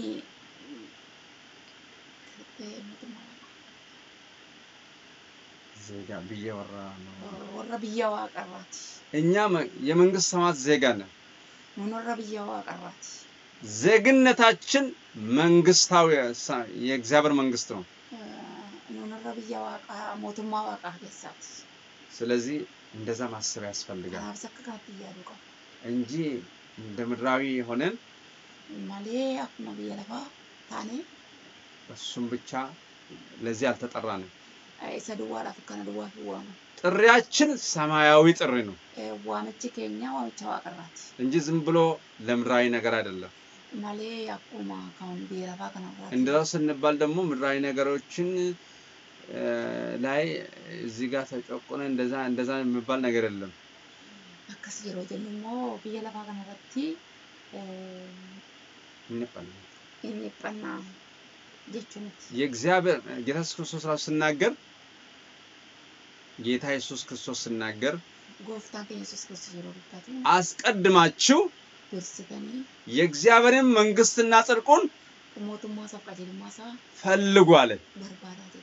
ዜጋ ቢያወራ ነው ወራ ቢያዋ ቀራት እኛ የመንግስተ ሰማያት ዜጋ ነን ኑን ወራ ቢያዋ ቀራት ዜግነታችን መንግስታዊ የእግዚአብሔር መንግስት ነው ኑን ወራ ቢያዋ ሞቱማ ዋቃ ገሳት ስለዚህ እንደዛ ማሰብ ያስፈልጋል አብሰከካት ይያዱቃ እንጂ እንደ ምድራዊ ሆነን ማሌ አፍና በየለፋ ታኔ እሱም ብቻ ለዚህ አልተጠራንም አይሰዱዋላ ፈከነ ዱዋፍ ዋማ ጥሪያችን ሰማያዊ ጥሪ ነው ዋመች ከኛ ዋመች ዋቀራት እንጂ ዝም ብሎ ለምድራዊ ነገር አይደለም ማሌ አቁማ ካውን በየለፋ ከናራ እንደዛ ስንባል ደግሞ ምድራዊ ነገሮችን ላይ እዚህ ጋር ተጨቆነ እንደዛ እንደዛ የሚባል ነገር የለም አከስ ይሮ ደግሞ በየለፋ ከናራቲ እንፈል እንፈና ጀቹነት የእግዚአብሔር ጌታ ኢየሱስ ክርስቶስ ራሱ ሲናገር ጌታ ኢየሱስ ክርስቶስ ሲናገር ጎፍታን ኢየሱስ ክርስቶስ ይሮብታቱ አስቀድማችሁ ወርስተኒ የእግዚአብሔርን መንግስትና ጽድቁን ሞቱማ ሰፍቃጀልማሳ ፈልጉ አለ በርባራ አለ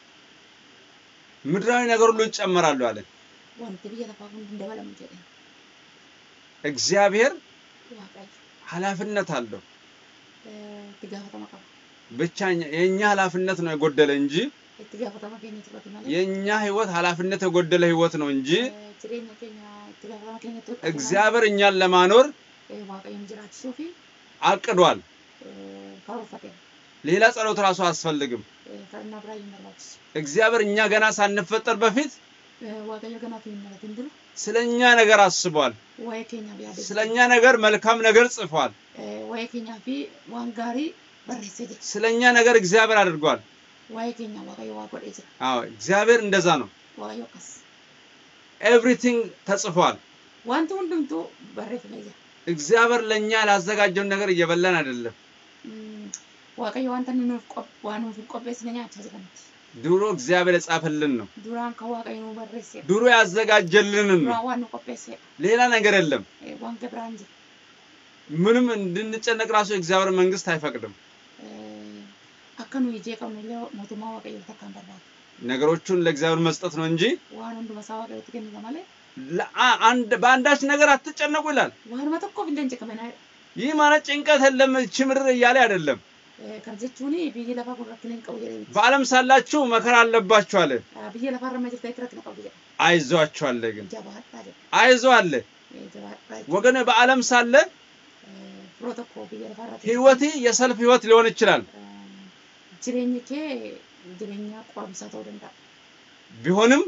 ምድራዊ ነገር ሁሉ ይጨመራሉ አለ ወንት በየለፋውን እንደበለም ጀደ እግዚአብሔር ዋቃይ ኃላፊነት አለው ትጋፈታ ማቀባ ብቻኛ የኛ ኃላፊነት ነው የጎደለ እንጂ ትጋፈታ ማገኘት ማለት የኛ ህይወት ኃላፊነት የጎደለ ህይወት ነው እንጂ ትሬኛ ከኛ ትጋፈታ ማገኘት እግዚአብሔር እኛን ለማኖር ዋቃይ እንጀራች ሶፊ አቅዷል ካውፋቴ ሌላ ጸሎት ራሱ አስፈልግም ፈርና ብራይ መላች እግዚአብሔር እኛ ገና ሳንፈጠር በፊት ዋቃይ ገና ተይመለት እንድሩ ስለኛ ነገር አስቧል ወይ ከኛ ቢያደ ስለኛ ነገር መልካም ነገር ጽፏል ወይ ከኛ ፊ ዋንጋሪ በርሰደ ስለኛ ነገር እግዚአብሔር አድርጓል ወይ ከኛ ዋቃይ ዋቆደ ይችላል አዎ እግዚአብሔር እንደዛ ነው ዋቃይ ወቀስ ኤቭሪቲንግ ተጽፏል ዋንቱ ሁሉምቱ በረፍ ነው እግዚአብሔር ለኛ ያዘጋጀው ነገር እየበላን አይደለም ዋቃይ ዋንተን ነው ቆብ ዋኑ ቆበስ ነኛ አቻዘለት ድሮ እግዚአብሔር የጻፈልን ነው ዱራን ከዋቃይ ነው በረሰ ድሮ ያዘጋጀልን ነው ዋኑ ቆበስ ሌላ ነገር የለም ዋን ገብራንጂ ምንም እንድንጨነቅ ራሱ እግዚአብሔር መንግስት አይፈቅድም አከኑ ይጄ ቀኑ ሞቱማ ዋቃይ ተካን በርባት ነገሮቹን ለእግዚአብሔር መስጠት ነው እንጂ ዋን ወንዱ ማሳዋቀ ለትገኝ ለማለ አንድ በአንዳች ነገር አትጨነቁ ይላል ዋን ማተኮ እንደንጨ ከመና ይህ ማለት ጭንቀት የለም ችምር እያለ አይደለም ከርጀቹኒ ቢይ ለፋ ኩራክነን ቀው ይላል በአለም ሳላችሁ መከራ አለባችሁ አለ ቢይ ለፋ ረመጅ ታይክራት ነው ቀው ይላል አይዟችሁ አለ ግን ጃባታ አለ አይዞ አለ ወገኔ በአለም ሳለ ፕሮቶኮ ቢይ ለፋ ህይወቴ የሰልፍ ህይወት ሊሆን ይችላል ጅሬኝኬ ጅሬኛ ቋምሳ ተወደንዳ ቢሆንም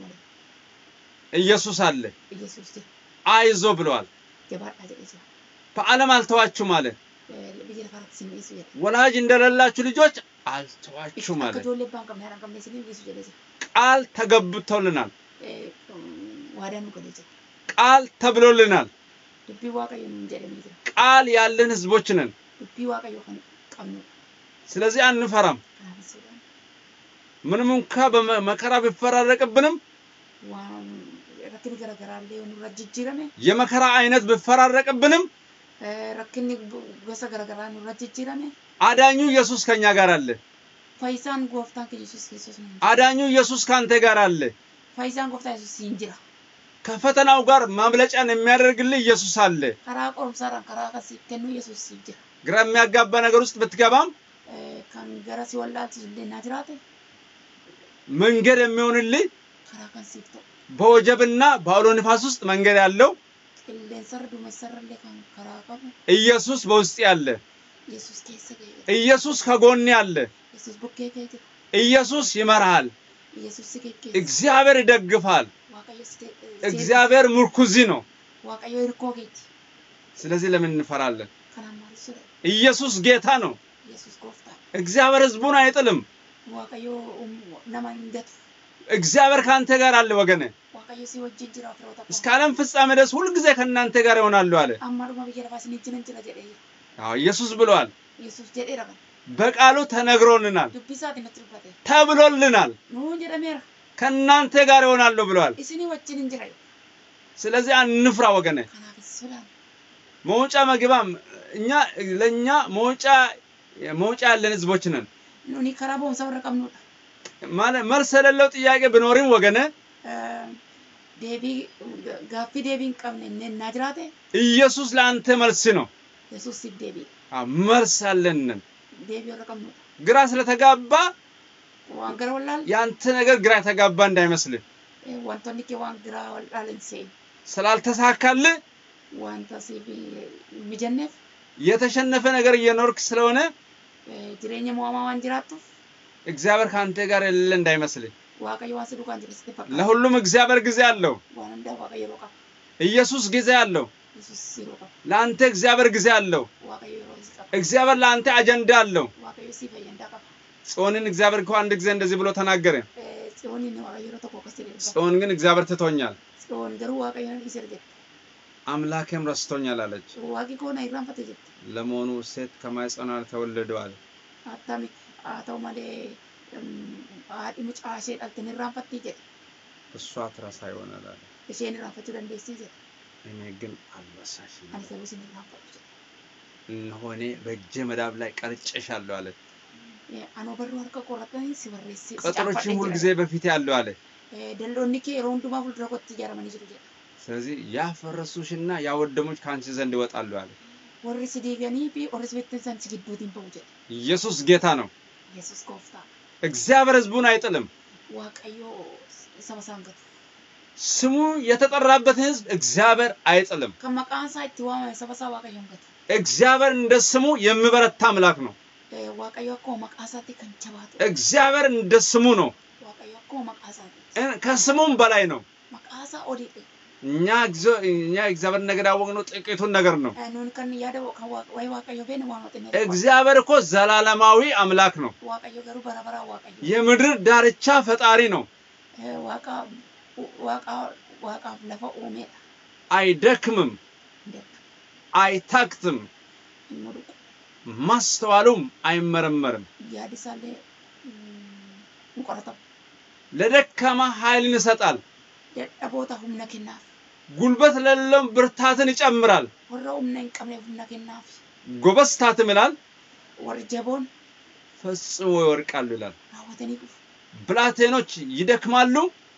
ኢየሱስ አለ ኢየሱስ አይዞ ብለዋል ጃባታ አለ በአለም አልተዋችሁ ማለት ወላጅ እንደሌላችሁ ልጆች አልተዋችሁ ማለት ቃል ተገብቶልናል ቃል ተብሎልናል ቃል ያለን ህዝቦች ነን ስለዚህ አንፈራም ምንም እንኳን በመከራ ቢፈራረቅብንም የመከራ አይነት ቢፈራረቅብንም ረክኒ ጎሳ ገረገራ ነው ረጅጅራኔ አዳኙ ኢየሱስ ከኛ ጋር አለ ፋይሳን ጎፍታን ከኢየሱስ ክርስቶስ ነው አዳኙ ኢየሱስ ካንተ ጋር አለ ፋይሳን ጎፍታ ኢየሱስ ይንጅራ ከፈተናው ጋር ማምለጫን የሚያደርግልህ ኢየሱስ አለ ከራ ቆምሳራ ከራ ከሲ ከኑ ኢየሱስ ይንጅራ ግራ የሚያጋባ ነገር ውስጥ ብትገባም ካን ገራ ሲወላል ዝልና ጅራተ መንገድ የሚሆንልህ ከራ ከሲፍቶ በወጀብና በአውሎ ንፋስ ውስጥ መንገድ ያለው ኢየሱስ በውስጥ ያለ ኢየሱስ ከጎን ያለ ኢየሱስ ይመራል እግዚአብሔር ይደግፋል እግዚአብሔር ምርኩዚ ነው ስለዚህ ለምን እንፈራለን ኢየሱስ ጌታ ነው እግዚአብሔር ህዝቡን አይጥልም እግዚአብሔር ካንተ ጋር አለ ወገኔ እስካለም ፍጻሜ ድረስ ሁሉ ጊዜ ከናንተ ጋር ይሆናል አለ አዎ ኢየሱስ ብሏል ኢየሱስ ጀደራ በቃሉ ተነግሮልናል ተብሎልናል ከናንተ ጋር ይሆናል ብሏል ስለዚህ አንፍራ ወገኔ መውጫ መግባም እኛ ለኛ መውጫ መውጫ ያለን ህዝቦች ነን ኑኒ ከራቦም ሰውረቀም ነው ማለት መልስ የሌለው ጥያቄ ቢኖርም ወገኔ ዴቢ ጋፊ ዴቢን ቀምነ እናጅራቴ ኢየሱስ ለአንተ መልስ ነው ኢየሱስ ዴቢ አ መልስ አለን ዴቢ ወረቀም ነው ግራ ስለተጋባ ዋንገር ወላል ያንተ ነገር ግራ ተጋባ እንዳይመስል ዋንቶኒኬ ዋንግራ ወላልን ሰይ ስላልተሳካለ ዋንታ ሲቢ ሚጀነፍ የተሸነፈ ነገር እየኖርክ ስለሆነ ጅሬኛ ማማ ዋንጅራቱ እግዚአብሔር ካንተ ጋር የለ እንዳይመስል ዋቀዩ ዋስዱ ካንተ ተፈቀ ለሁሉም እግዚአብሔር ጊዜ አለው ዋንዳ ዋቀዩ ሮቃ ኢየሱስ ጊዜ አለው ኢየሱስ ሲሮቃ ላንተ እግዚአብሔር ጊዜ አለው ዋቀዩ ሮቃ እግዚአብሔር ላንተ አጀንዳ አለው ዋቀዩ ሲፈየንዳ ቃ ጾንን እግዚአብሔር እኮ አንድ ጊዜ እንደዚህ ብሎ ተናገረ ጾንን ነው ዋቀዩ ሮቶ ኮከስለ ጾን ግን እግዚአብሔር ተቶኛል ጾን ገሩ ዋቀዩ ይሰርገ አምላኬም ረስቶኛል አለች ዋቂ ኮና ይራንፈተ ጀት ለሞኑ ሴት ከማይጸና ተወለደው አለ አታሚ አታው ማለ አዲ ሙጫሼ ዳልተን ራንፈት ይጀ እሷ ትራሳ ይሆናል አለ እሺን ራንፈት ደንደስ ይጀ እኔ ግን አልበሳሽ አልሰብስ ራንፈት እንሆኔ በእጄ መዳብ ላይ ቀርጨሻለሁ አለ አኖ በሩ አርከ ቆራጠኝ ሲበረስ ቀጥሮች ሁሉ ጊዜ በፊት ያለው አለ ደልዶንኬ ሮንዱማ ሁሉ ድረቆት ያረመን ይጀ ስለዚህ ያፈረሱሽና ያወደሙሽ ካንቺ ዘንድ ይወጣሉ አለ ወርስ ዲገኒ ቢ ወርስ በተንሳን ሲግዱትን በውጀ ኢየሱስ ጌታ ነው ኢየሱስ ኮፍታ እግዚአብሔር ህዝቡን አይጥልም ዋቀዮ ሰበሳንገት ስሙ የተጠራበት ህዝብ እግዚአብሔር አይጥልም ከመቃንሳ ይተዋማ ሰበሳ ዋቀዮንገት እግዚአብሔር እንደ ስሙ የሚበረታ አምላክ ነው ዋቀዮ እኮ መቃሳቲ ከንቸባቱ እግዚአብሔር እንደ ስሙ ነው ዋቀዮ እኮ መቃሳቲ ከስሙም በላይ ነው መቃሳ ኦዲ እኛ እኛ እግዚአብሔር ነገር ያወቅነው ጥቂቱን ነገር ነው አኑን ከን ያደው ወይ ዋቀዮ በነ ዋኖት ነው እግዚአብሔር እኮ ዘላለማዊ አምላክ ነው ዋቀዮ ገሩ በረበራ ዋቀዮ የምድር ዳርቻ ፈጣሪ ነው ዋቃ ዋቃ ዋቃ ለፈው ኦሜ አይደክምም አይታክትም ማስተዋሉም አይመረመርም ያዲሳለ ሙቀረታ ለደካማ ኃይልን ይሰጣል ደቦታ ሁምነከና ጉልበት ለለም ብርታትን ይጨምራል ወራውም ነን ቀመው ሁምነከና ጎበስታትም ይላል ወርጀቦን ፈጽሞ ይወርቃሉ ይላል አወተኒ ብላቴኖች ይደክማሉ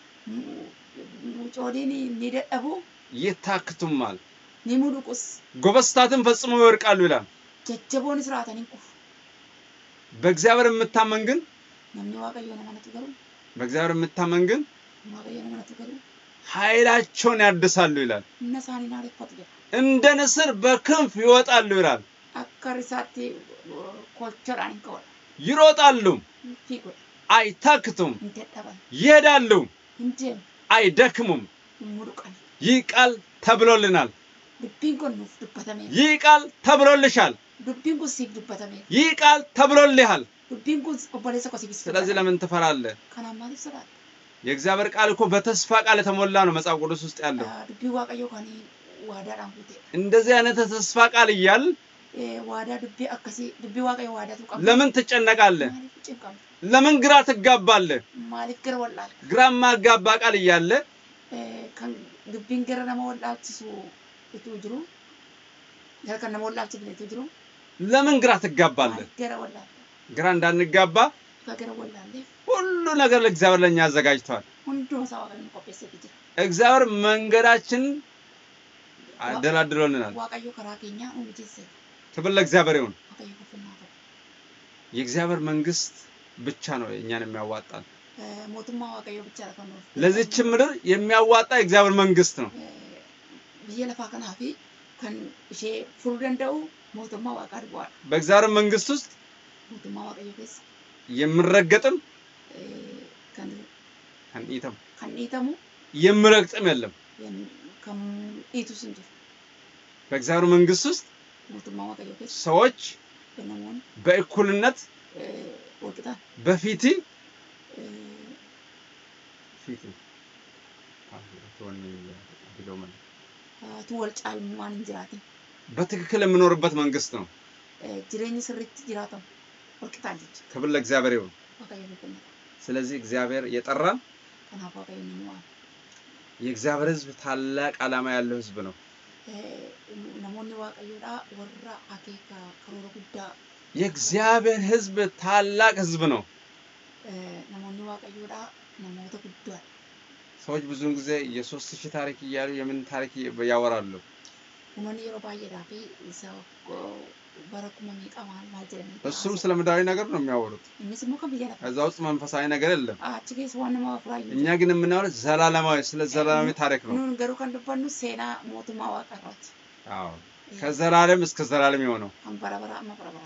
ሙጮዲኒ ኒደደቡ ይታክቱማል ኒሙዱቁስ ጎበስታትን ፈጽሞ ይወርቃሉ ይላል ጀጀቦን ስራተን እንቁፍ በእግዚአብሔር የምታመን ግን ነምኒ ዋቀዮ ነው ማለት ገሩ በእግዚአብሔር የምታመን ግን ዋቀዮ ነው ማለት ገሩ ኃይላቸውን ያድሳሉ ይላል እነሳኒ ናሪፋት ደ እንደ ንስር በክንፍ ይወጣሉ ይላል አከሪሳቲ ኮልቸራን እንቆል ይሮጣሉ ፊጎ አይታክቱም እንተጠባል ይሄዳሉ እንዴም አይደክሙም ሙዱቃል ይህ ቃል ተብሎልናል ዱቢን ኮኑፍ ዱበተመ ይህ ቃል ተብሎልሻል ዱቢን ኮ ሲብ ዱበተመ ይህ ቃል ተብሎልሃል ዱቢን ኮ ኦቦሌሰ ኮ ሲብ ስለዚህ ለምን ትፈራለህ ከናማሊ ሰራት የእግዚአብሔር ቃል እኮ በተስፋ ቃል የተሞላ ነው መጽሐፍ ቅዱስ ውስጥ ያለው ዱቢ ዋቀዮ ካኒ ዋዳ ዳንኩቴ እንደዚህ አይነት ተስፋ ቃል ይያል ዋዳ ዱቢ አከሲ ዱቢ ዋቀዮ ዋዳ ተቀም ለምን ትጨነቃለህ ለምን ግራ ትጋባለህ ማሊክ ግራ ወላል ግራ ማጋባ ቃል ይያለ kan dubbin gara nama wallaalchisu itu jiru kan nama wallaalchisu itu jiru ለምን ግራ ትጋባለህ gara wallaal ግራ እንዳንጋባ gara wallaal ሁሉ ነገር ለእግዚአብሔር ለኛ አዘጋጅቷል ሁሉ ሰዋቀን ቆጴሰ ይጅራ እግዚአብሔር መንገዳችን አደላድሎልናል ዋቀዩ ከራከኛ እንግዲህ ክብር ለእግዚአብሔር ይሁን ዋቀዩ ከፍናታ የእግዚአብሔር መንግስት ብቻ ነው እኛን የሚያዋጣን ሞቱማ ዋቀዮ ብቻ ነው ለዚች ምድር የሚያዋጣ የእግዚአብሔር መንግስት ነው በየለፋ ከናፊ ከን እሺ ፍሩደንደው ሞቱማ ዋቃድ በኋላ በእግዚአብሔር መንግስት ውስጥ ሞቱማ ዋቀዮ ከስ የምረገጥም ከን ከንኢተም ከንኢተሙ የምረግጥም የለም ከም ኢቱስ እንጂ በእግዚአብሔር መንግስት ውስጥ ሞቱማ ዋቀዮ ከስ ሰዎች በነሞን በእኩልነት ወጥታ በፊቲ ፊቲ አሁን ቢሎማን ትወልጫል ማን እንጅራቲ በትክክል የምኖርበት መንግስት ነው ጅሬኒ ስሪት ጅራታው ወጥታለች ክብር ለእግዚአብሔር ይሁን ስለዚህ እግዚአብሔር የጠራን ከናፋቀይ ነው የእግዚአብሔር ህዝብ ታላቅ ዓላማ ያለው ህዝብ ነው ነሞኒ ዋቀዩዳ ወራ አኬካ ከሮሮ ጉዳ የእግዚአብሔር ህዝብ ታላቅ ህዝብ ነው ነሞኒ ዋቀዩዳ ነሞተ ጉዳ ሰዎች ብዙን ጊዜ የሶስት ሺህ ታሪክ ይያሉ የምን ታሪክ ያወራሉ ነሞኒ የሮባየዳፊ ሰው በረኩመ ሚቃማል ማጀነ እሱም ስለምድራዊ ነገር ነው የሚያወሩት እንስሙ ከብየና እዛው ውስጥ መንፈሳዊ ነገር የለም አጭጌስ ዋና ማፍራይ እኛ ግን የምናወራው ዘላለማዊ ስለ ዘላለማዊ ታሪክ ነው ኑን ገሩ ከንደፈኑ ሴና ሞቱማ ዋቀራት አዎ ከዘላለም እስከ ዘላለም የሆነው አንበራበራ ማብራበራ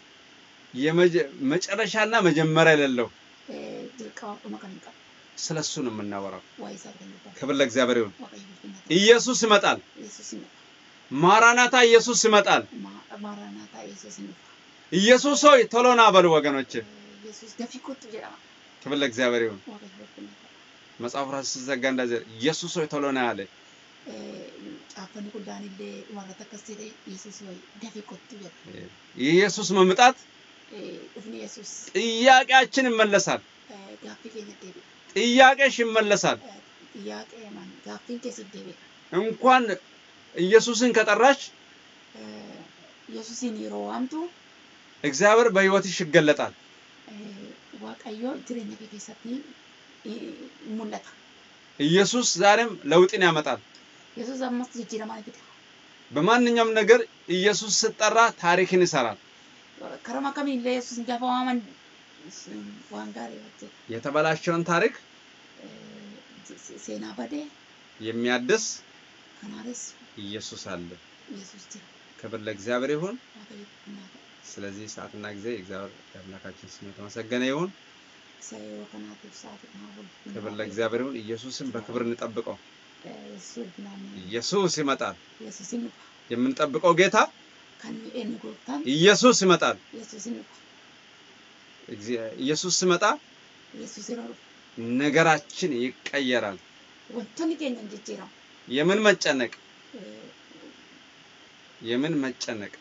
የመጨረሻና መጀመሪያ የሌለው ድልቃው መከንቃ ስለሱ ነው የምናወራው ዋይሳ ገንባ ክብር ለእግዚአብሔር ይሁን ኢየሱስ ይመጣል ኢየሱስ ይመጣል ማራናታ ኢየሱስ ይመጣል ማራናታ ኢየሱስ ይመጣል ኢየሱስ ሆይ ቶሎና በሉ ወገኖች ኢየሱስ ደፊኩት ጀራ ክብር ለእግዚአብሔር ይሁን መጽሐፍ ራስ ዘጋ እንደዚህ ኢየሱስ ሆይ ቶሎና አለ ጫፈን ኩዳን እንደ ማራታ ከሰደ ኢየሱስ ሆይ ደፊኩት ጀራ ኢየሱስ መምጣት እፍኒ ኢየሱስ ጥያቄያችን ይመለሳል ጋፊ ከነደብ ጥያቄሽ ይመለሳል ጥያቄ ማን ጋፊን ከሰደብ እንኳን ኢየሱስን ከጠራሽ ኢየሱስን ይሮዋምቱ እግዚአብሔር በህይወትሽ ይገለጣል ዋቀዮ ትረኛ ከከሰቲ ሙለታ ኢየሱስ ዛሬም ለውጥን ያመጣል ኢየሱስ አምስት ጅጅራ ማለት ነው በማንኛውም ነገር ኢየሱስ ሲጠራ ታሪክን ይሰራል ከረማ ከምን ለኢየሱስ እንጋፋዋማን ዋንጋር የተበላሸውን ታሪክ ሴና በደ የሚያድስ ከናረስ ኢየሱስ አለ ኢየሱስ ክብር ለእግዚአብሔር ይሁን ስለዚህ ሰዓትና ጊዜ እግዚአብሔር አምላካችን ስም የተመሰገነ ይሁን ሰይሮ ከናት ሰዓት ነው ክብር ለእግዚአብሔር ይሁን ኢየሱስን በክብር እንጠብቀው ኢየሱስ ይመጣል ኢየሱስ ይመጣል የምንጠብቀው ጌታ ከን እንጎታን ኢየሱስ ይመጣል ኢየሱስ ይመጣል ኢየሱስ ሲመጣ ኢየሱስ ይራሩ ነገራችን ይቀየራል ወንተን ከኛ እንጀራ የምን መጨነቅ የምን መጨነቅ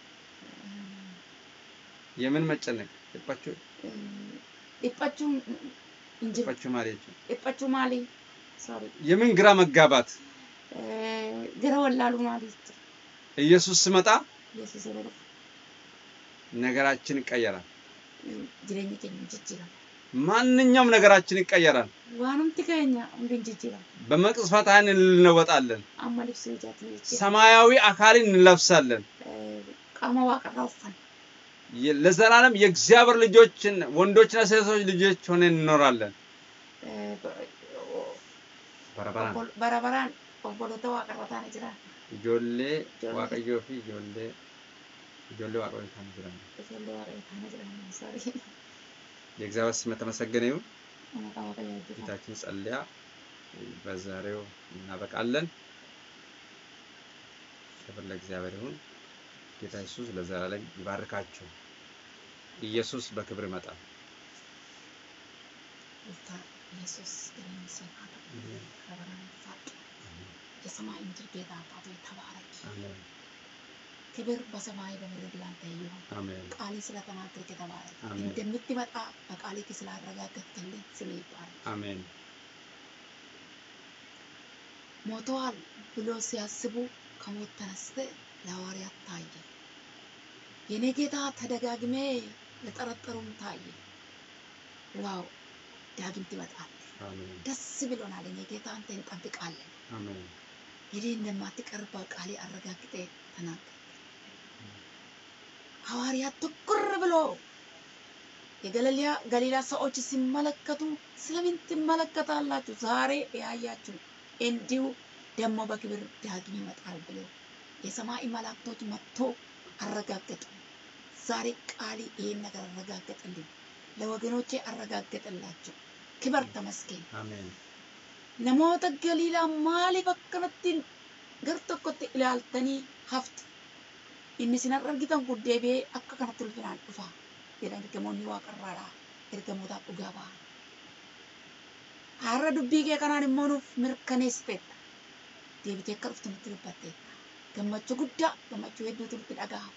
የምን መጨነቅ እጳቹ እጳቹ እንጂ እጳቹ ማለት እጳቹ ማለት ሶሪ የምን ግራ መጋባት ግራ ወላሉ ማለት ኢየሱስ ሲመጣ ኢየሱስ ይራሩ ነገራችን ይቀየራል ጅሬኝ ከኝ እንጀራ ማንኛውም ነገራችን ይቀየራል። ዋንም ትከኛ እንግንጅጅራ በመቅጽበት አይን እንለወጣለን። አማልክ ሰጃት ነው ሰማያዊ አካልን እንለብሳለን። ቃማዋ ቀራውፈን ለዘላለም የእግዚአብሔር ልጆችን ወንዶችና ሴቶች ልጆች ሆነን እንኖራለን። በረበራን በረበራን ኦቦሎታ ዋቀራታን ይችላ ጆሌ ዋቀዮ ፊ ጆሌ ጆሌ ዋቀዮ ታን ይችላ ጆሌ ዋቀዮ ታን ይችላ ሶሪ የእግዚአብሔር ስም የተመሰገነ ይሁን። ጌታችን ጸልያ በዛሬው እናበቃለን። ክብር ለእግዚአብሔር ይሁን። ጌታ ኢየሱስ ለዘላለም ይባርካችሁ። ኢየሱስ በክብር ይመጣል። ጌታ ኢየሱስ ለሚሰፋት ከበራን ፋቅ የሰማይ ምድር ጌታ አባቶ ተባረክ። አሜን። ክብር በሰማይ በምድር ላንተ ይሁን። አሜን። ቃል ስለተናገርክ ተባረክ። አሜን። እንደምትመጣ በቃልህ ስላረጋገጥክልኝ ስም ይባረክ። አሜን። ሞቷል ብሎ ሲያስቡ ከሞት ተነስተ ለሐዋርያት ታየ። የኔ ጌታ ተደጋግሜ ለጠረጠሩም ታየ። ዋው ዳግም ትመጣለህ። አሜን። ደስ ብሎናል። የኔ ጌታ አንተ እንጠብቃለን። አሜን። ይሄ እንደማትቀርብ ቃሌ አረጋግጠ ተናገር። ሐዋርያት ትኩር ብሎ የገሊላ ገሊላ ሰዎች ሲመለከቱ ስለምን ትመለከታላችሁ? ዛሬ ያያችሁ እንዲሁ ደሞ በክብር ዳግም ይመጣል ብሎ የሰማይ መላእክቶች መጥቶ አረጋገጡ። ዛሬ ቃሊ ይሄን ነገር አረጋገጠልኝ፣ ለወገኖቼ አረጋገጠላቸው። ክብር ተመስገን። አሜን። ነሞተ ገሊላ ማሊ በከነቲን ገርተኮት ኢላልተኒ ሀፍት inni sinar argitan guddeebe akka kanatti ulfinaan dhufa jedhan ergamoonni waaqarraadha ergamoota dhugaaba har'a dubbii kee kanaan immoo nuuf mirkaneessiteetta deebitee akka dhuftu nutti dubbatteetta gammachuu guddaa gammachuu hedduutu nutti dhaga'a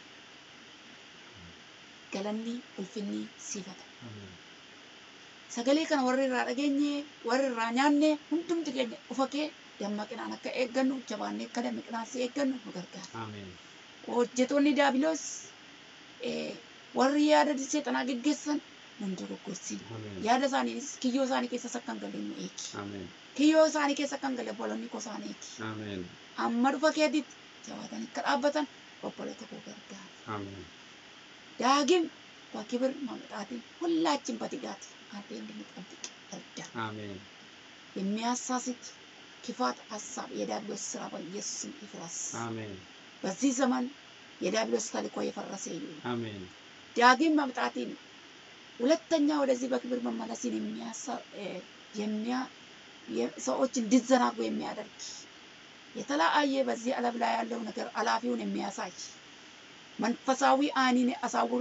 galanni ulfinni siifata sagalee kana warri irraa dhageenye warri irraa nyaanne hundumti keenya dhufa kee dammaqinaan akka eeggannu jabaannee akka dammaqinaan si eeggannu nu gargaara. Ameen. Hojjettoonni daabiloos warri yaada seexanaa geggeessan nan dogoggorsiin. Yaada isaaniinis kiyyoo isaanii keessa akka hin galle nu eegi. Kiyyoo isaanii keessa akka hin galle bolonni koo isaanii eegi. Amma dhufa keetitti jabaatanii akka dhaabbatan obboloota koo gargaara. Daagim በክብር ማምጣትን ሁላችን በትጋት አንተ እንድንጠብቅ እርዳን። የሚያሳስት ክፋት ሐሳብ የዲያብሎስ ስራ በኢየሱስ ስም ይፍረስ። በዚህ ዘመን የዲያብሎስ ተልእኮ የፈረሰ ይሁን። አሜን። ዳግም መምጣትን ሁለተኛ ወደዚህ በክብር መመለስን የሚያሳ የሚያ ሰዎች እንዲዘናጉ የሚያደርግ የተለያየ በዚህ ዓለም ላይ ያለው ነገር አላፊውን የሚያሳይ መንፈሳዊ አይንን አሳውሮ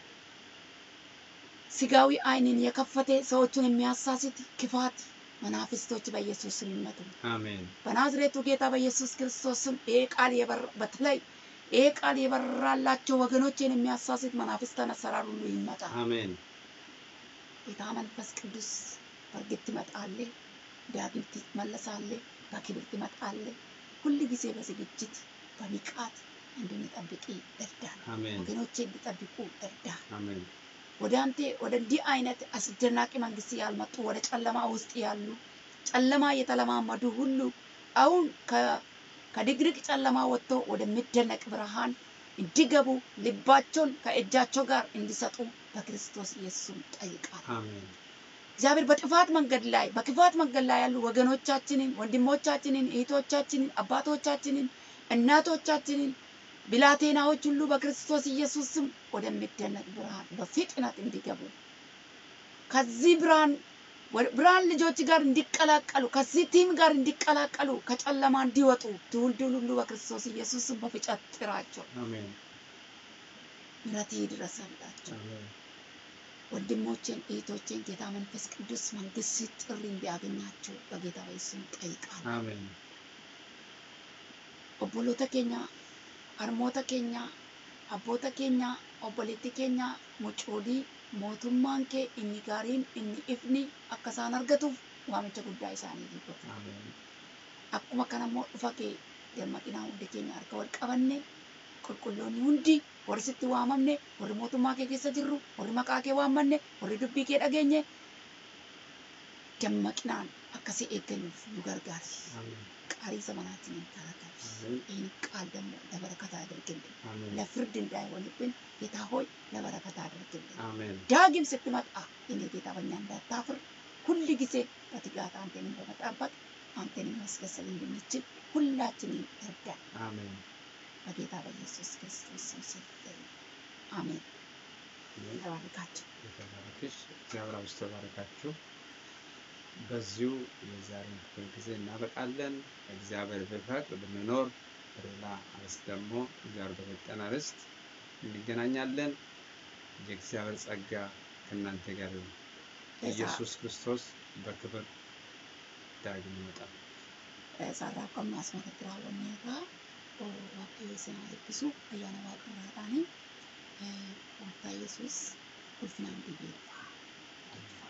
ስጋዊ አይንን የከፈተ ሰዎችን የሚያሳስት ክፋት መናፍስቶች በኢየሱስ ስም ይመቱ። አሜን። በናዝሬቱ ጌታ በኢየሱስ ክርስቶስ ስም ይሄ ቃል የበር በተለይ ይሄ ቃል የበራላቸው ወገኖችን የሚያሳስት መናፍስት ተነሰራሩ ሁሉ ይመጣ። አሜን። ጌታ መንፈስ ቅዱስ በርግጥ ትመጣለህ፣ ዳግም ትመለሳለህ፣ በክብር ትመጣለህ። ሁሉ ጊዜ በዝግጅት በንቃት እንድንጠብቅ እርዳን። ወገኖቼ እንድጠብቁ እርዳን። አሜን። ወደ አንተ ወደ እንዲህ አይነት አስደናቂ መንግስት ያልመጡ ወደ ጨለማ ውስጥ ያሉ ጨለማ የተለማመዱ ሁሉ አሁን ከድቅድቅ ጨለማ ወጥቶ ወደሚደነቅ ብርሃን እንዲገቡ ልባቸውን ከእጃቸው ጋር እንዲሰጡ በክርስቶስ ኢየሱስ ጠይቃለሁ። አሜን። እግዚአብሔር በጥፋት መንገድ ላይ በክፋት መንገድ ላይ ያሉ ወገኖቻችንን፣ ወንድሞቻችንን፣ እህቶቻችንን፣ አባቶቻችንን፣ እናቶቻችንን ብላቴናዎች ሁሉ በክርስቶስ ኢየሱስ ስም ወደሚደነቅ ብርሃን በፍጥነት እንዲገቡ ከዚህ ብርሃን ብርሃን ልጆች ጋር እንዲቀላቀሉ ከዚህ ቲም ጋር እንዲቀላቀሉ ከጨለማ እንዲወጡ ትውልዱን ሁሉ በክርስቶስ ኢየሱስ ስም በፍጥነት ጥራቸው። አሜን። ምሕረት ይድረስላቸው። አሜን። ወንድሞቼን እህቶቼን ጌታ መንፈስ ቅዱስ መንግስት ጥሪ እንዲያገኛቸው በጌታ በኢየሱስ ጠይቃለሁ። አሜን። ኦቦሎተ ኬኛ አርሞተ ኬኛ አቦተ ኬኛ ኦቦሌቲ ኬኛ ሙጮዲ ሞቱማን ኬ ኢኒ ጋሪን ኢኒ ኢፍኒ አከሳን አርገቱፍ ዋመቸ ጉዳይ ሳኒ ይጎ አሜን። አኩማ ከነሞ ዱፈኬ ደመቂና ሁንዲ ኬኛ አርከ ወልቀበኔ ቁልቁሎኒ ሁንዲ ወርሲቲ ዋመምኔ ወሪ ሞቱማ ኬ ኬሰ ጅሩ ወሪ መቃ ኬ ዋመኔ ወሪ ዱቢ ኬ ደገኘ ደመቅናን አከሰ ኤገኑፍ ኑጋርጋር ቃሪ ዘመናችን እንታረጋል ይህን ቃል ደግሞ ለበረከት አድርግልን ለፍርድ እንዳይሆንብን ጌታ ሆይ ለበረከት አድርግልን ዳግም ስትመጣ እኔ ጌታ በእኛ እንዳታፍር ሁሉ ጊዜ በትጋት አንተን በመጠበቅ አንተን ማስገሰል እንድንችል ሁላችንን እርዳን አሜን በጌታ በኢየሱስ ክርስቶስ ስም አሜን ተባረካችሁ ተባረክሽ እግዚአብሔር አብዝቶ ባረካችሁ በዚሁ የዛሬን ክፍል ጊዜ እናበቃለን እግዚአብሔር በፈቃድ ብንኖር በሌላ አርዕስት ደግሞ እግዚአብሔር በፈቀደን አርዕስት እንገናኛለን የእግዚአብሔር ጸጋ ከእናንተ ጋር ይሁን ኢየሱስ ክርስቶስ በክብር ዳግም ይመጣል ሳራ ከማስመረጥራው ወኔራ ኦ ዋክየሰና ለብሱ አያና ዋቅራታኒ ወንታ ኢየሱስ ኩፍናን ቢቢታ